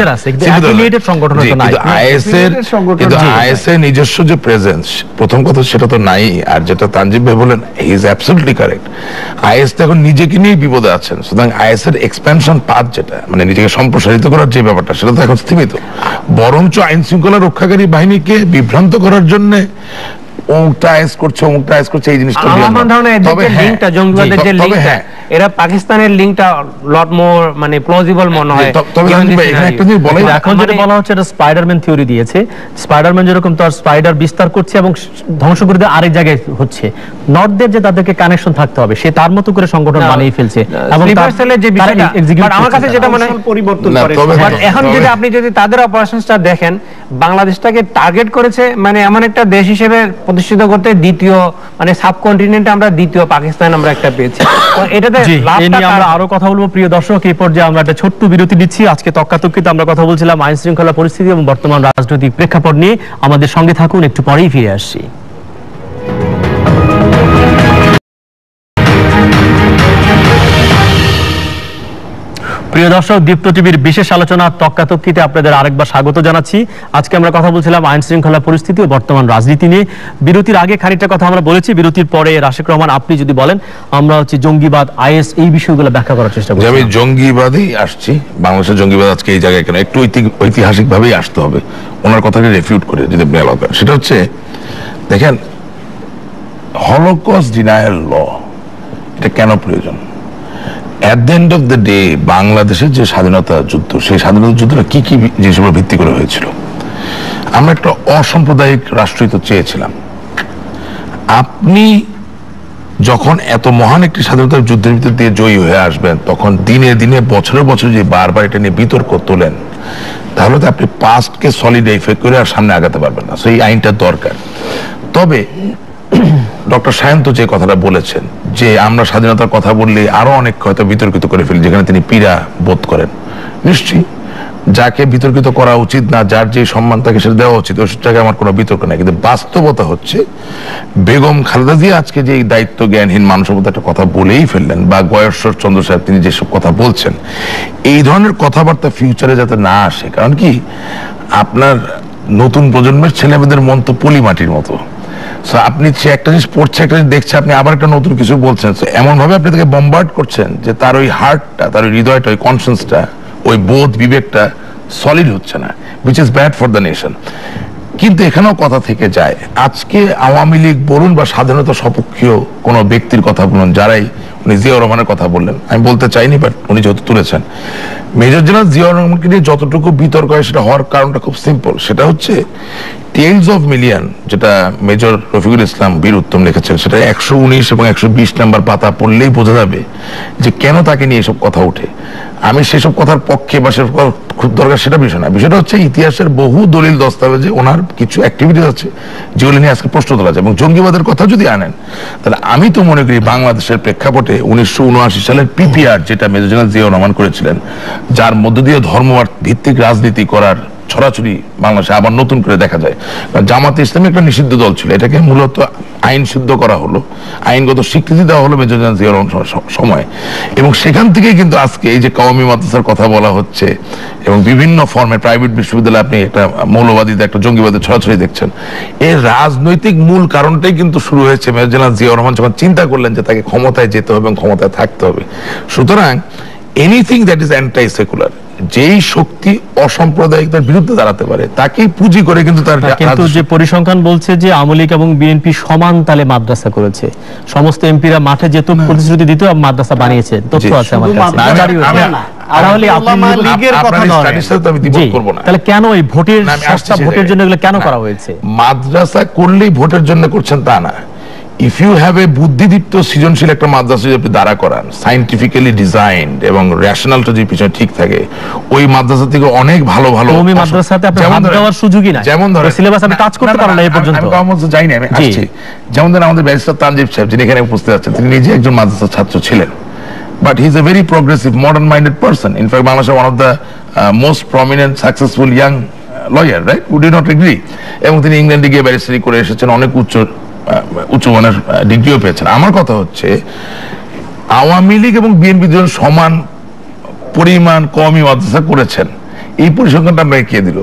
আইএস এর নিজস্ব যে প্রেজেন্স প্রথম কথা সেটা তো নাই। আর যেটা তানজিব ভাই বলেন he is absolutely correct, IS তো এখন নিজেকে নিয়ে বিপদে আছেন। সুতরাং আইএস এর এক্সপ্যানশন পাথ যেটা মানে নিজেকে সম্প্রসারিত করার যে ব্যাপারটা সেটা তো এখন স্থিমিত। বরঞ্চ আইন শৃঙ্খলা রক্ষাকারী বাহিনীকে বিভ্রান্ত করার জন্য এই জিনিসটা এরা পাকিস্তানের লিংকটা লট মোর মানে প্লজিবল মনে হয়। এখন যেটা বলা হচ্ছে এটা স্পাইডারম্যান থিওরি দিয়েছে। স্পাইডারম্যান যেরকম তার স্পাইডার বিস্তার করছে এবং ধ্বংস করে দিয়ে আরেক জায়গায় হচ্ছে, নর্থদের যে তাদেরকে কানেকশন থাকতে হবে সে তার মতো করে সংগঠন বানিয়ে ফেলছে এবং আমার কাছে যেটা মনে হয় পরিবর্তন করে। এখন যদি আপনি যদি তাদের অপারেশনটা দেখেন, বাংলাদেশটাকে টার্গেট করেছে মানে এমন একটা দেশ হিসেবে প্রতিষ্ঠিত করতে, দ্বিতীয় মানে সাবকন্টিনেন্টে আমরা দ্বিতীয় পাকিস্তান আমরা একটা পেয়েছি। এটাতে আমরা আরো কথা বলবো প্রিয় দর্শক। এই পর্যায়ে আমরা একটা ছোট্ট বিরতি দিচ্ছি। আজকে তক্কাতক্কিতে আমরা কথা বলছিলাম আইন শৃঙ্খলা পরিস্থিতি এবং বর্তমান রাজনৈতিক প্রেক্ষাপট নিয়ে। আমাদের সঙ্গে থাকুন, একটু পরেই ফিরে আসছি। প্রিয় দর্শক, দীপ্ত টিভির বিশেষ আলোচনা তক্কাতক্কিতে আপনাদের আরেকবার স্বাগত জানাচ্ছি। আজকে আমরা কথা বলছিলাম আইন শৃঙ্খলা পরিস্থিতি ও বর্তমান রাজনীতি নিয়ে। বিরতির আগে খানিকটা কথা আমরা বলেছি, বিরতির পরে রাশেক রহমান আপনি যদি বলেন আমরা জঙ্গিবাদ, আইএস এই বিষয়গুলো ব্যাখ্যা করার চেষ্টা করছি। আমি জঙ্গিবাদই আসছি, বাংলাদেশের জঙ্গিবাদ আজকে এই জায়গায় কেন একটু ঐতিহাসিক ভাবেই আসতে হবে ওনার কথাকে রেফিউট করে যদি আপনি অ্যালাউ করেন। সেটা হচ্ছে দেখেন হলোকস্ট ডিনায়াল ল এটা কেন প্রয়োজন? At the end of the day বাংলাদেশের যে স্বাধীনতা যুদ্ধ, সেই স্বাধীনতা যুদ্ধটা কি কি জিনিসের উপর ভিত্তি করে হয়েছিল? আমরা একটা অসাম্প্রদায়িক রাষ্ট্রই তো চেয়েছিলাম। আপনি যখন এত মহান একটি স্বাধীনতার যুদ্ধের ভিতর দিয়ে জয়ী হয়ে আসবেন, তখন দিনে দিনে বছরে বছরে যে বারবার এটা নিয়ে বিতর্ক তোলেন, তাহলে তো আপনি পাস্টকে সলিডাইফাই করে আর সামনে আগাতে পারবেন না। সেই আইনটা দরকার। তবে ডক্টর সায়ন্ত যে কথাটা বলেছেন যে আমরা স্বাধীনতার কথা বললে আরো অনেক হয়তো বিতর্কিত করে ফেলি, যেখানে তিনি পীড়া বোধ করেন। নিশ্চয়ই যাকে বিতর্কিত করা উচিত না, যার যে সম্মান তাকে সেটা দেওয়া উচিত, ওই জায়গায় আমার কোনো বিতর্ক নাই। কিন্তু বাস্তবতা হচ্ছে বেগম খালেদা জিয়া আজকে যে দায়িত্ব জ্ঞানহীন মানসিকতা একটা কথা বলেই ফেললেন, বা গয়েশ্বর চন্দ্র সাহেব তিনি যেসব কথা বলছেন, এই ধরনের কথাবার্তা ফিউচারে যাতে না আসে। কারণ কি আপনার নতুন প্রজন্মের ছেলেমেয়েদের মন তো পলিমাটির মতো। আপনি একটা জিনিস পড়ছে, একটা জিনিস দেখছে, আপনি আবার একটা নতুন কিছু বলছেন, এমন ভাবে আপনি তাকে বম্বার্ড করছেন যে তার ওই হার্টটা, তার ওই হৃদয়টা, ওই কনসিয়েন্সটা, ওই বোধ বিবেকটা সলিড হচ্ছে না, which is bad for the nation। কিন্তু এখানেও কথা থেকে যায়, আজকে আওয়ামী লীগ বলুন বা স্বাধীনতা সপক্ষীয় কোনো ব্যক্তির কথা বলুন, যারাই উনি জিয়াউর রহমানের কথা বললেন, আমি বলতে চাইনি বাট উনি যেহেতু তুলেছেন, মেজর জেনারেল জিয়াউর রহমানকে নিয়ে যতটুকু বিতর্ক হয় সেটা হওয়ার কারণটা খুব সিম্পল। সেটা হচ্ছে টেলস অফ মিলিয়ন, যেটা মেজর রফিকুল ইসলাম বীর উত্তম লিখেছেন, সেটা 119 এবং 120 নাম্বার পাতা পড়লেই বোঝা যাবে যে কেন তাকে নিয়ে এসব কথা ওঠে। আমি সেসব কথার পক্ষে বা সেসব খুব দরকার সেটা বিষয় না, বিষয়টা হচ্ছে ইতিহাসের বহু দলিল দস্তাবেজে ওনার কিছু অ্যাক্টিভিটিস আছে যেগুলো নিয়ে আজকে প্রশ্ন তোলা যায়। এবং জঙ্গিবাদের কথা যদি আনেন, তাহলে আমি তো মনে করি বাংলাদেশের প্রেক্ষাপটে 1979 সালের পিপিআর, যেটা মেজর জেনারেল জিয়াউর রহমান করেছিলেন, যার মধ্য দিয়ে ধর্মবাদ ভিত্তিক রাজনীতি করার ছড়াছড়ি বাংলাদেশে আবার নতুন করে দেখা যায়। জামাতে ইসলামী একটা নিষিদ্ধ দল ছিল, এটাকে মূলত আইন সিদ্ধ করা হলো, আইনগত স্বীকৃতি দেওয়া হলো মেজর জেনারেল জিয়াউর রহমানের সময়। এবং সেখান থেকেই কিন্তু আজকে এই যে কওমি মাদ্রাসার কথা বলা হচ্ছে এবং বিভিন্ন ফর্মে প্রাইভেট বিশ্ববিদ্যালয়ে আপনি একটা মৌলবাদীদের একটা জঙ্গিবাদের ছড়াছড়ি দেখছেন, এর রাজনৈতিক মূল কারণটাই কিন্তু শুরু হয়েছে মেজর জেনারেল জিয়াউর রহমান যখন চিন্তা করলেন যে তাকে ক্ষমতায় যেতে হবে এবং ক্ষমতায় থাকতে হবে। সুতরাং anything that is anti secular, যেই শক্তি অসাম্প্রদায়িকতার বিরুদ্ধে দাঁড়াতে পারে তাকেই পুঁজি করে কিন্তু তার। কিন্তু যে পরিসংখ্যান বলছে যে আওয়ামী লীগ এবং বিএনপি সমান তালে মাদ্রাসা করেছে, সমস্ত এমপিরা মাঠে যেত প্রতিশ্রুতি দিত মাদ্রাসা বানিয়েছে, তথ্য আছে আমার কাছে। তাহলে তাহলে কেন এই ভোটের সস্তা ভোটের জন্য এগুলো কেন করা হয়েছে? মাদ্রাসা করলেই ভোটের জন্য করছেন তা না। ইফ ইউ হ্যাভ এ বুদ্ধিদীপ্ত সৃজনশীল একটা মাদ্রাসা যদি আপনি দাঁড়া করান, সায়েন্টিফিক্যালি ডিজাইন্ড এবং রেশনালটা যদি পিছনে ঠিক থাকে, ওই মাদ্রাসা থেকে অনেক ভালো ভালো কওমি মাদ্রাসাতে আপনি হাত দেওয়ার সুযোগই নাই। যেমন ধরেন সিলেবাস আপনি টাচ করতে পারেন না এই পর্যন্ত। আমি কমজ যাই না, আমি আসছি। যেমন ধরেন আমাদের ব্যারিস্টার তানজিব সাহেব, যিনি এখানে উপস্থিত আছেন, তিনি নিজে একজন মাদ্রাসার ছাত্র ছিলেন, but he is a very progressive modern minded person. In fact বাংলাদেশের one of the most prominent successful young lawyer, right? Would you not agree? এবং তিনি ইংল্যান্ডে গিয়ে ব্যারিস্টারি করে এসেছেন, অনেক উচ্চমানের ডিগ্রিও পেয়েছেন। আমার কথা হচ্ছে আওয়ামী লীগ এবং বিএনপি দুজন সমান পরিমাণ কওমি মাদ্রাসা করেছেন, এই পরিসংখ্যানটা আমরা কে দিল?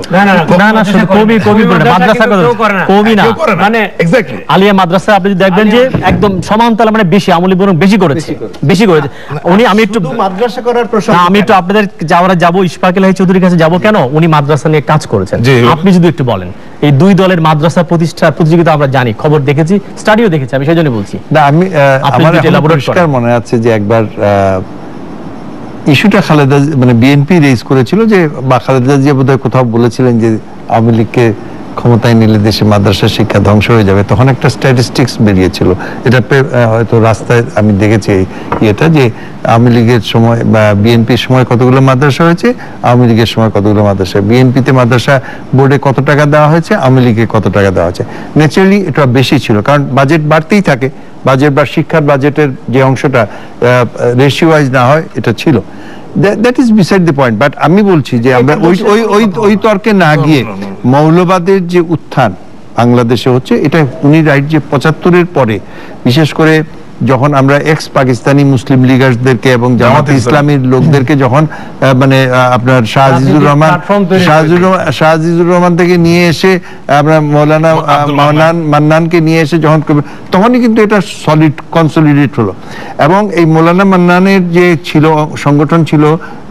মানে আলিয়া মাদ্রাসা আপনি দেখবেন যে একদম সমান তালে, মানে বেশি আমলি বরং বেশি করেছে। উনি আমি একটু মাদ্রাসা করার প্রশ্ন, আমি একটু আপনাদের যাবো ইশফাকুল হাই চৌধুরীর কাছে যাবো, কেন উনি মাদ্রাসা নিয়ে কাজ করেছেন, আপনি যদি একটু বলেন। এই দুই দলের মাদ্রাসা প্রতিষ্ঠার প্রতিযোগিতা আমরা জানি, খবর দেখেছি, স্টাডিও দেখেছি, আমি সেই জন্য বলছি। না, আমি আমার পরিষ্কার মনে আছে যে একবার ইস্যুটা খালেদা মানে বিএনপি রেজ করেছিল যে, বা খালেদা জিয়া বোধহয় কোথাও বলেছিলেন যে আওয়ামী লীগকে ক্ষমতায় নিলে দেশে মাদ্রাসা শিক্ষা ধ্বংস হয়ে যাবে। তখন একটা স্ট্যাটিস্টিক্স বেরিয়েছিল, এটা হয়তো রাস্তায় আমি দেখেছি ইয়েটা, যে আওয়ামী লীগের সময় বা বিএনপির সময় কতগুলো মাদ্রাসা হয়েছে, আওয়ামী লীগের সময় কতগুলো মাদ্রাসা, বিএনপিতে মাদ্রাসা বোর্ডে কত টাকা দেওয়া হয়েছে, আওয়ামী লীগে কত টাকা দেওয়া হয়েছে। ন্যাচারালি এটা বেশি ছিল, কারণ বাজেট বাড়তেই থাকে, বাজেট বা শিক্ষার বাজেটের যে অংশটা রেশিও ওয়াইজ না হয়, এটা ছিল। That is beside the point. But আমি বলছি যে আমরা ওই তর্কে না গিয়ে মৌলবাদের যে উত্থান বাংলাদেশে হচ্ছে, এটা উনি রাইট যে 75-এর পরে, বিশেষ করে যখন আমরা এক্স পাকিস্তানি মুসলিম লিগার্সদেরকে এবং জামাতে ইসলামীর লোকদেরকে যখন মানে আপনার শাহজিজুর রহমান থেকে নিয়ে এসে আমরা মৌলানা মান্নানকে নিয়ে এসে যখন, তখনই কিন্তু এটা সলিড কনসলিডেট হলো। এবং এই মৌলানা মান্নানের যে ছিল সংগঠন ছিল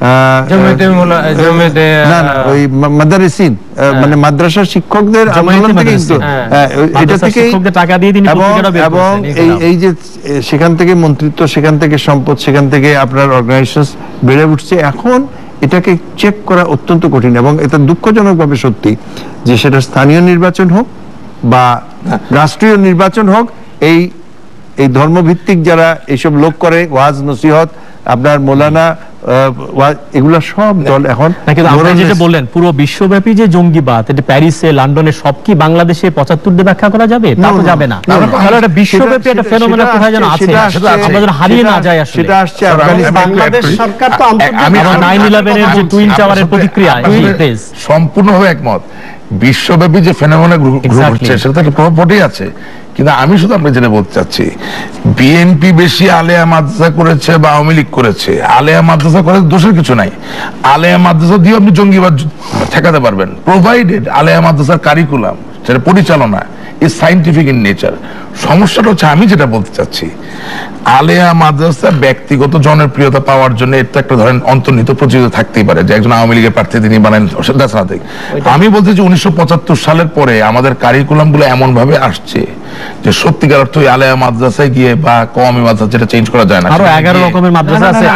ওই মাদারিসিন, মানে মাদ্রাসা শিক্ষকদের আন্দোলন থেকে, এটা থেকে এবং এই যে সেখান থেকে মন্ত্রিত্ব, সেখান থেকে সম্পদ, সেখান থেকে আপনার অর্গানাইজেশন বেড়ে উঠছে। এখন এটাকে চেক করা অত্যন্ত কঠিন, এবং এটা দুঃখজনকভাবে সত্যি যে সেটা স্থানীয় নির্বাচন হোক বা রাষ্ট্রীয় নির্বাচন হোক, এই ধর্মভিত্তিক যারা এইসব লোক করে, ওয়াজ নসিহত, আপনার মৌলানা, এগুলা সব দল এখন। যেটা বললেন পুরো বিশ্বব্যাপী যে জঙ্গিবাদ, এটা প্যারিসে, লন্ডনে, সব কি বাংলাদেশে 75 দিয়ে ব্যাখ্যা করা যাবে? তা তো যাবে না। এটা বিশ্বব্যাপী একটা ফেনোমেনা কোথায় যেন আছে, আমরা যেন হারিয়ে না যায়। আসলে সেটা আসছে বাংলাদেশ সরকার তো আমি 9/11 এর যে টুইন টাওয়ারের প্রতিক্রিয়া সম্পূর্ণভাবে একমত। বিশ্বব্যাপী যে ফেনোমেনা ঘটছে সেটা তো একটা প্রভাবই আছে। কিন্তু আমি শুধু আপনি যেটা বলতে চাচ্ছি, বিএনপি বেশি আলেয়া মাদ্রাসা করেছে বা আওয়ামী লীগ করেছে, আলেয়া মাদ্রাসা করে দোষের কিছু নাই। আলেয়া মাদ্রাসা দিয়ে আপনি জঙ্গিবাদ ঠেকাতে পারবেন, প্রোভাইডেড আলেয়া মাদ্রাসার কারিকুলাম, সেটা পরিচালনা ইজ সাইন্টিফিক ইন নেচার। সমস্যাটা হচ্ছে, আমি যেটা বলতে চাচ্ছি, আলেয়া মাদ্রাসা ব্যক্তিগত জনপ্রিয়তা পাওয়ার জন্য এর তো একটা ধরেন অন্তর্নিহিত প্রতিযোগিতা থাকতেই পারে, যে একজন আওয়ামী লীগের প্রার্থী তিনি বানান, আমি বলতে যে 1975 সালের পরে আমাদের কারিকুলাম গুলো এমন ভাবে আসছে যে সত্যিকার অর্থ আলেয়া মাদ্রাসায় গিয়ে বা কওমি মাদ্রাসা যেটা চেঞ্জ করা যায় না, আরো 11 রকমের মাদ্রাসা আছে।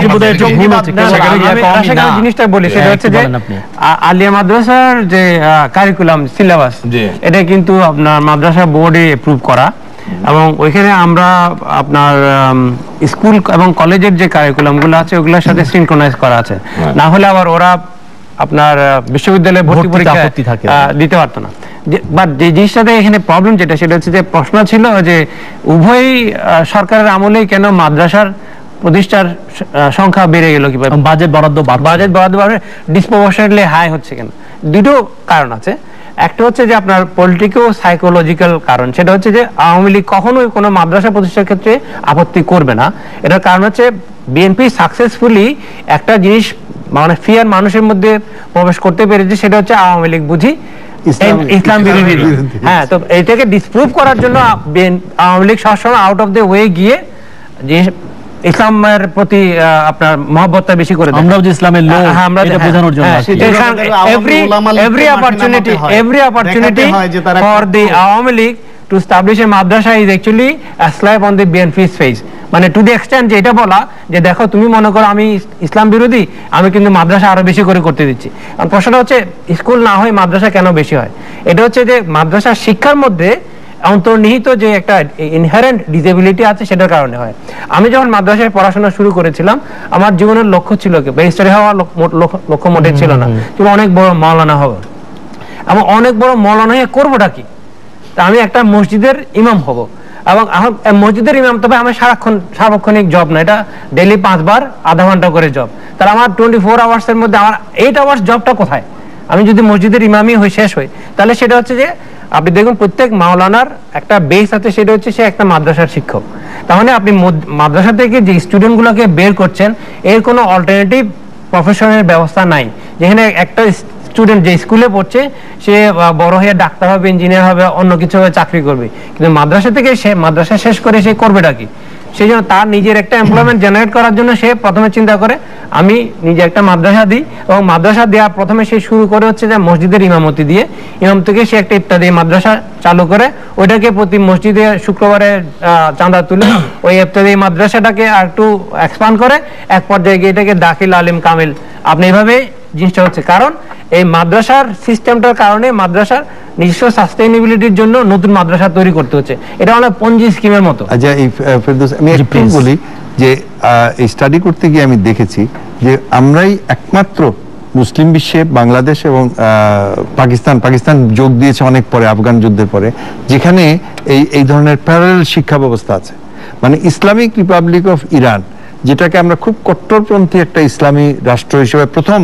জিনিসটা বলি, সেটা হচ্ছে যে আলিয়া মাদ্রাসার যে কারিকুলাম সিলেবাস, এটা কিন্তু আপনার মাদ্রাসা বোর্ডে অ্যাপ্রুভ করা, এবং ওইখানে আমরা আপনার স্কুল এবং কলেজের যে কারিকুলাম গুলো আছে ওগুলোর সাথে সিনক্রোনাইজ করা আছে, না হলে আবার ওরা আপনার বিশ্ববিদ্যালয়ে ভর্তি পরীক্ষা দিতে পারতো না। বাট যে জিনিসটাতে এখানে প্রবলেম যেটা, সেটা হচ্ছে যে প্রশ্ন ছিল যে উভয় সরকারের আমলেই কেন মাদ্রাসার প্রতিষ্ঠার সংখ্যা বেড়ে গেল, কিভাবে বাজেট বরাদ্দ বাড়বে ডিসপ্রপোর্শনেটলি হাই হচ্ছে কেন? দুটো কারণ আছে। একটা হচ্ছে যে আপনার পলিটিক্যাল সাইকোলজিক্যাল কারণ, সেটা হচ্ছে যে আওয়ামী লীগ কখনোই কোনো মাদ্রাসা প্রতিষ্ঠার ক্ষেত্রে আপত্তি করবে না। এটার কারণ হচ্ছে বিএনপি সাকসেসফুলি একটা জিনিস মানে ফিয়ার মানুষের মধ্যে প্রবেশ করতে পেরেছে, সেটা হচ্ছে আওয়ামী লীগ বুঝি ইসলাম বিরোধী। হ্যাঁ, তো এটাকে ডিসপ্রুভ করার জন্য আওয়ামী লীগ সবসময় আউট অফ দ্য ওয়ে গিয়ে যে ইসলামের প্রতি আপনার মহব্বতটা বেশি করে দেয়। আমরাও যে ইসলামের লোক এটা বোঝানোর জন্য every opportunity for the Awami League to establish a madrasa is actually a slap on the BNP's face. মানে টু দি এক্সটেন্ট যে এটা বলা যে দেখো তুমি মনে করো আমি ইসলাম বিরোধী, আমি কিন্তু মাদ্রাসা আরো বেশি করে করতে দিচ্ছি। কারণ প্রশ্নটা হচ্ছে স্কুল না হয় মাদ্রাসা কেন বেশি হয়? এটা হচ্ছে যে মাদ্রাসা শিক্ষার মধ্যে অন্তর্নিহিত যে একটা ইনহেরেন্ট ডিসেবিলিটি আছে, সেটার কারণে হয়। আমি যখন মাদ্রাসায় পড়াশোনা শুরু করেছিলাম, আমার জীবনের লক্ষ্য ছিল কি, ব্যারিস্টার হওয়া লক্ষ্য মোটে ছিল না, কিন্তু অনেক বড় মাওলানা হবো। এবং অনেক বড় মাওলানা হয়ে করবোটা কি, তা আমি একটা মসজিদের ইমাম হব। এবং মসজিদের ইমাম, তবে আমার সার্বক্ষণিক জব না, এটা ডেইলি 5 বার আধা ঘন্টা করে জব। তাহলে আমার 24 আওয়ার্সের মধ্যে আমার 8 আওয়ার্স জবটা কোথায়? আমি যদি মসজিদের ইমামই শেষ হই, তাহলে সেটা হচ্ছে যে আপনি দেখুন প্রত্যেক মাওলানার একটা বেস আছে, সেটা হচ্ছে সে একটা মাদ্রাসার শিক্ষক। তাহলে আপনি মাদ্রাসা থেকে যে স্টুডেন্টগুলোকে বের করছেন, এর কোনো অল্টারনেটিভ প্রফেশনের ব্যবস্থা নাই, যেখানে একটা স্টুডেন্ট যে স্কুলে পড়ছে সে বড় হয়ে ডাক্তার হবে, ইঞ্জিনিয়ার হবে, অন্য কিছু হবে, চাকরি করবে। কিন্তু মাদ্রাসা থেকে সে মাদ্রাসা শেষ করে সে করবেটা কি? সেই জন্য তার নিজের একটা এমপ্লয়মেন্ট জেনারেট করার জন্য সে প্রথমে চিন্তা করে আমি নিজে একটা মাদ্রাসা দিই, এবং মাদ্রাসা দেওয়া প্রথমে সে শুরু করে হচ্ছে যে মসজিদের ইমামতি দিয়ে। ইমাম থেকে সে একটা ইত্যাদি মাদ্রাসা চালু করে, ওইটাকে প্রতি মসজিদে শুক্রবারে চাঁদা তুলে ওই ইত্যাদি মাদ্রাসাটাকে আর একটু এক্সপান্ড করে, এক পর্যায়ে গিয়ে এটাকে দাখিল আলিম কামিল। আপনি এইভাবে জিনিসটা হচ্ছে, কারণ এই মাদ্রাসার সিস্টেমটার কারণে মাদ্রাসার নিজস্ব সাস্টেইনেবিলিটির জন্য নতুন মাদ্রাসা তৈরি করতে হচ্ছে। এটা অনেক পঞ্জি স্কিমের মতো। আচ্ছা, এই ফেরদৌস, আমি একটু বলি যে এই স্টাডি করতে গিয়ে আমি দেখেছি যে আমরাই একমাত্র মুসলিম বিশ্বে, বাংলাদেশ এবং পাকিস্তান যোগ দিয়েছে অনেক পরে, আফগান যুদ্ধের পরে, যেখানে এই ধরনের প্যারালাল শিক্ষা ব্যবস্থা আছে। মানে ইসলামিক রিপাবলিক অফ ইরান, যেটাকে আমরা খুব কট্টরপন্থী একটা ইসলামী রাষ্ট্র হিসেবে প্রথম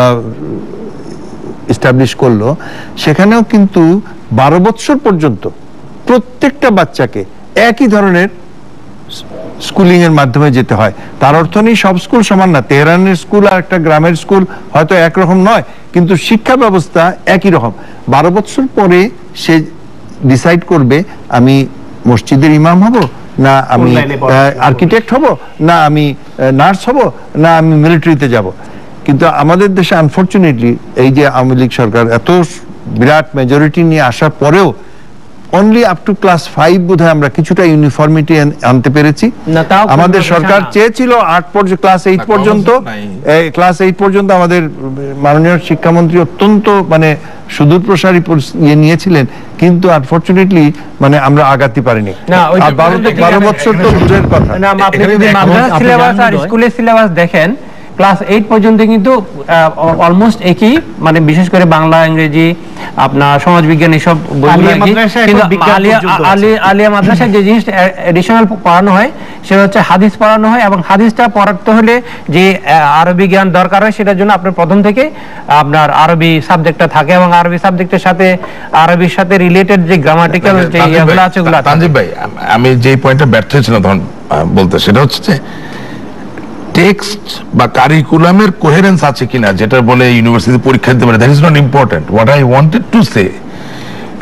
এস্টাবলিশ করলো, সেখানেও কিন্তু 12 বছর পর্যন্ত প্রত্যেকটা বাচ্চাকে একই ধরনের স্কুলিং এর মাধ্যমে যেতে হয়। তার অর্থ নেই সব স্কুল সমান না, তেহরানের স্কুল আর একটা গ্রামের স্কুল হয়তো একরকম নয়, কিন্তু শিক্ষা ব্যবস্থা একই রকম। 12 বছর পরে সে ডিসাইড করবে আমি মসজিদের ইমাম হব, না আমি আর্কিটেক্ট হব, না আমি নার্স হব, না আমি মিলিটারিতে যাব। কিন্তু আমাদের দেশে আনফরচুনেটলি এই যে আওয়ামী লীগ সরকার এত বিরাট মেজরিটি নিয়ে আসার পরেও অনলি আপ টু ক্লাস 5 বোধহয় আমরা কিছুটা ইউনিফর্মিটি আনতে পেরেছি। আমাদের সরকার চেয়েছিল ক্লাস 8 পর্যন্ত আমাদের মাননীয় শিক্ষামন্ত্রী অত্যন্ত মানে সুদূর প্রসারী নিয়েছিলেন, কিন্তু আনফরচুনেটলি মানে আমরা আগাতে পারিনি। 12 বছর তো দূরের কথা। আপনি যদি মাদ্রাসা সিলেবাস আর স্কুলের সিলেবাস দেখেন, ক্লাস 8 পর্যন্ত কিন্তু অলমোস্ট একই, মানে বিশেষ করে বাংলা, ইংরেজি, আপনার সমাজবিজ্ঞান, এসব বইগুলো একই। কিন্তু আলিয়া মাদ্রাসায় যে জিনিস এডিশনাল পড়ানো হয় সেটা হচ্ছে হাদিস পড়ানো হয়, এবং হাদিসটা পড়াতে হলে যে আরবি জ্ঞান দরকার হয়, সেটার জন্য আপনার প্রথম থেকে আপনার আরবি সাবজেক্টটা থাকে, এবং আরবি সাবজেক্টের সাথে আরবির সাথে রিলেটেড যে গ্রামাটিক্যাল যে ইয়েগুলো আছে ওগুলো। তানজিব ভাই, আমি যে পয়েন্টটা ব্যর্থ হয়েছিলাম তখন বলতে, সেটা হচ্ছে যে টেক্সট বা কারিকুলামের কোহেরেন্স আছে কিনা, যেটা বলে ইউনিভার্সিটি পরীক্ষা দিতে পারে, that is not important. What I wanted to say,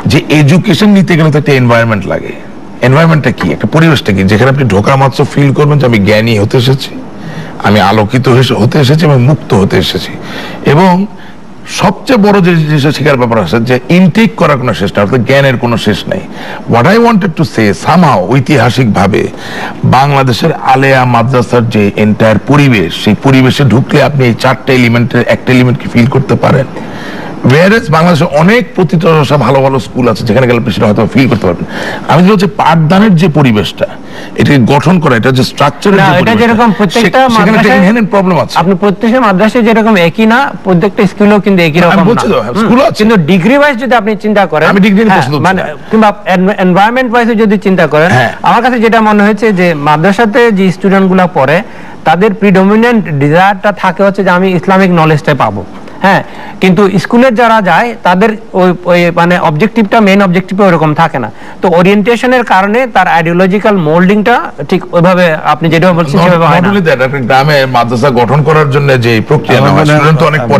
যে এডুকেশন নিতে গেলে তো একটা এনভায়রনমেন্ট লাগে। এনভায়রনমেন্টটা কি, একটা পরিবেশটা কি, যেখানে আপনি ঢোকা মাত্র ফিল করবেন যে আমি জ্ঞানী হতে এসেছি, আমি আলোকিত হতে এসেছি, আমি মুক্ত হতে এসেছি। এবং সবচেয়ে বড় যে জিনিসটা শেখার ব্যাপার আছে যে ইনটেক করার কোনো শেষ নেই, অর্থাৎ জ্ঞানের কোনো শেষ নেই। What I wanted to say, somehow ঐতিহাসিকভাবে বাংলাদেশের আলেয়া মাদ্রাসার যে এন্টায়ার পরিবেশ, সেই পরিবেশে ঢুকলে আপনি এই 4টা এলিমেন্টের একটা এলিমেন্টকে ফিল করতে পারেন। ওয়ারেজ বাংলাদেশে অনেক প্রতিষ্ঠা ভালো ভালো স্কুল আছে যেখানে গেলে আপনি সেটা হয়তো ফিল করতে পারবেন। আমি বলছি পাঠদানের যে পরিবেশটা, এটাকে গঠন করা, এটা যে স্ট্রাকচারের যে এটা যেরকম প্রত্যেকটা মাদ্রাসায় ইনহেরেন্ট প্রবলেম আছে। আপনি প্রত্যেকটা মাদ্রাসায় যেরকম একই না, প্রত্যেকটা স্কুলেও কিন্তু একই রকম না। স্কুল আছে, কিন্তু ডিগ্রি ওয়াইজ যদি আপনি চিন্তা করেন, আমি ডিগ্রি নিয়ে প্রশ্ন মানে কিংবা এনভায়রনমেন্ট ওয়াইজ যদি চিন্তা করেন, আমার কাছে যেটা মনে হয়েছে যে মাদ্রাসাতে যে স্টুডেন্টগুলো পড়ে তাদের প্রিডমিনেন্ট ডিজায়ারটা থাকে হচ্ছে যে আমি ইসলামিক নলেজটা পাবো। হ্যাঁ, কিন্তু স্কুলের যারা যায় তাদের ওই মানে অবজেক্টিভটা, মেইন অবজেক্টিভ ওরকম থাকে না। তো ওরিয়েন্টেশনের কারণে তার আইডিওলজিক্যাল মোল্ডিংটা ঠিক ওইভাবে আপনি যেটা বলছেন সেভাবে হয় না। একটা গ্রামে মাদ্রাসা গঠন করার জন্য যে প্রক্রিয়া না, স্টুডেন্ট তো অনেক পরে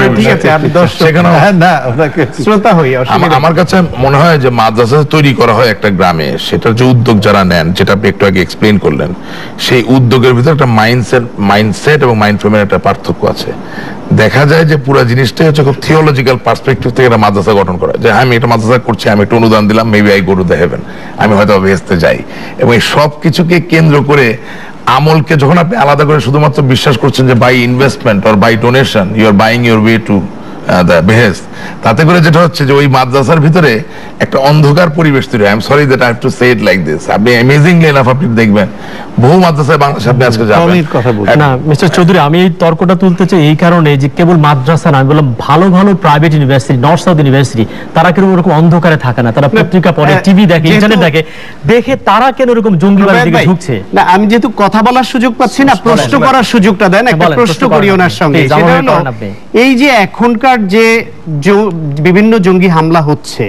সেখানে না ওটাকে শ্রোতা হই। আমার কাছে মনে হয় যে মাদ্রাসা তৈরি করা হয় একটা গ্রামে, সেটার যে উদ্যোগ যারা নেন, যেটা আপনি একটু আগে এক্সপ্লেইন করলেন, সেই উদ্যোগের ভিতরে একটা মাইন্ডসেট এবং মাইন্ড ফ্রেমের একটা পার্থক্য আছে। দেখা যায় যে পুরো জিনিসটাই হচ্ছে খুব থিওলজিক্যাল পার্সপেক্টিভ থেকে একটা মাদ্রাসা গঠন করা, যে আমি একটা মাদ্রাসা করছি, আমি একটা অনুদান দিলাম, maybe I go to the heaven, আমি হয়তো বেহেশতে যাই। এবং এই সব কিছুকে কেন্দ্র করে আমলকে যখন আপনি আলাদা করে শুধুমাত্র বিশ্বাস করছেন যে by investment or by donation you are buying your way to the বেহেশত, তাতে করে যেটা হচ্ছে যে ওই মাদ্রাসার ভিতরে একটা অন্ধকার পরিবেশ তৈরি হয়। I am sorry that I have to say it like this. আপনি অ্যামেজিংলি এনাফ আপনি দেখবেন বহু মাদ্রাসায় বাংলাদেশে আপনি আজকে যাবেন। না মিস্টার চৌধুরী, আমি এই তর্কটা তুলতে চাই এই কারণে যে কেবল মাদ্রাসা না, আমি বললাম ভালো ভালো private university, north south university, তারা কেন ওরকম অন্ধকারে থাকে না? তারা পত্রিকা পড়ে, টিভি দেখে, ইন্টারনেট দেখে তারা কেন ওরকম জঙ্গিবাদের দিকে ঝুঁকছে? না, আমি যেহেতু কথা বলার সুযোগ পাচ্ছি না, প্রশ্ন করার সুযোগটা দেন। একটা প্রশ্ন করি ওনার সঙ্গে, সেটা হলো এই যে এখনকার যে বিভিন্ন জঙ্গি হামলা হচ্ছে,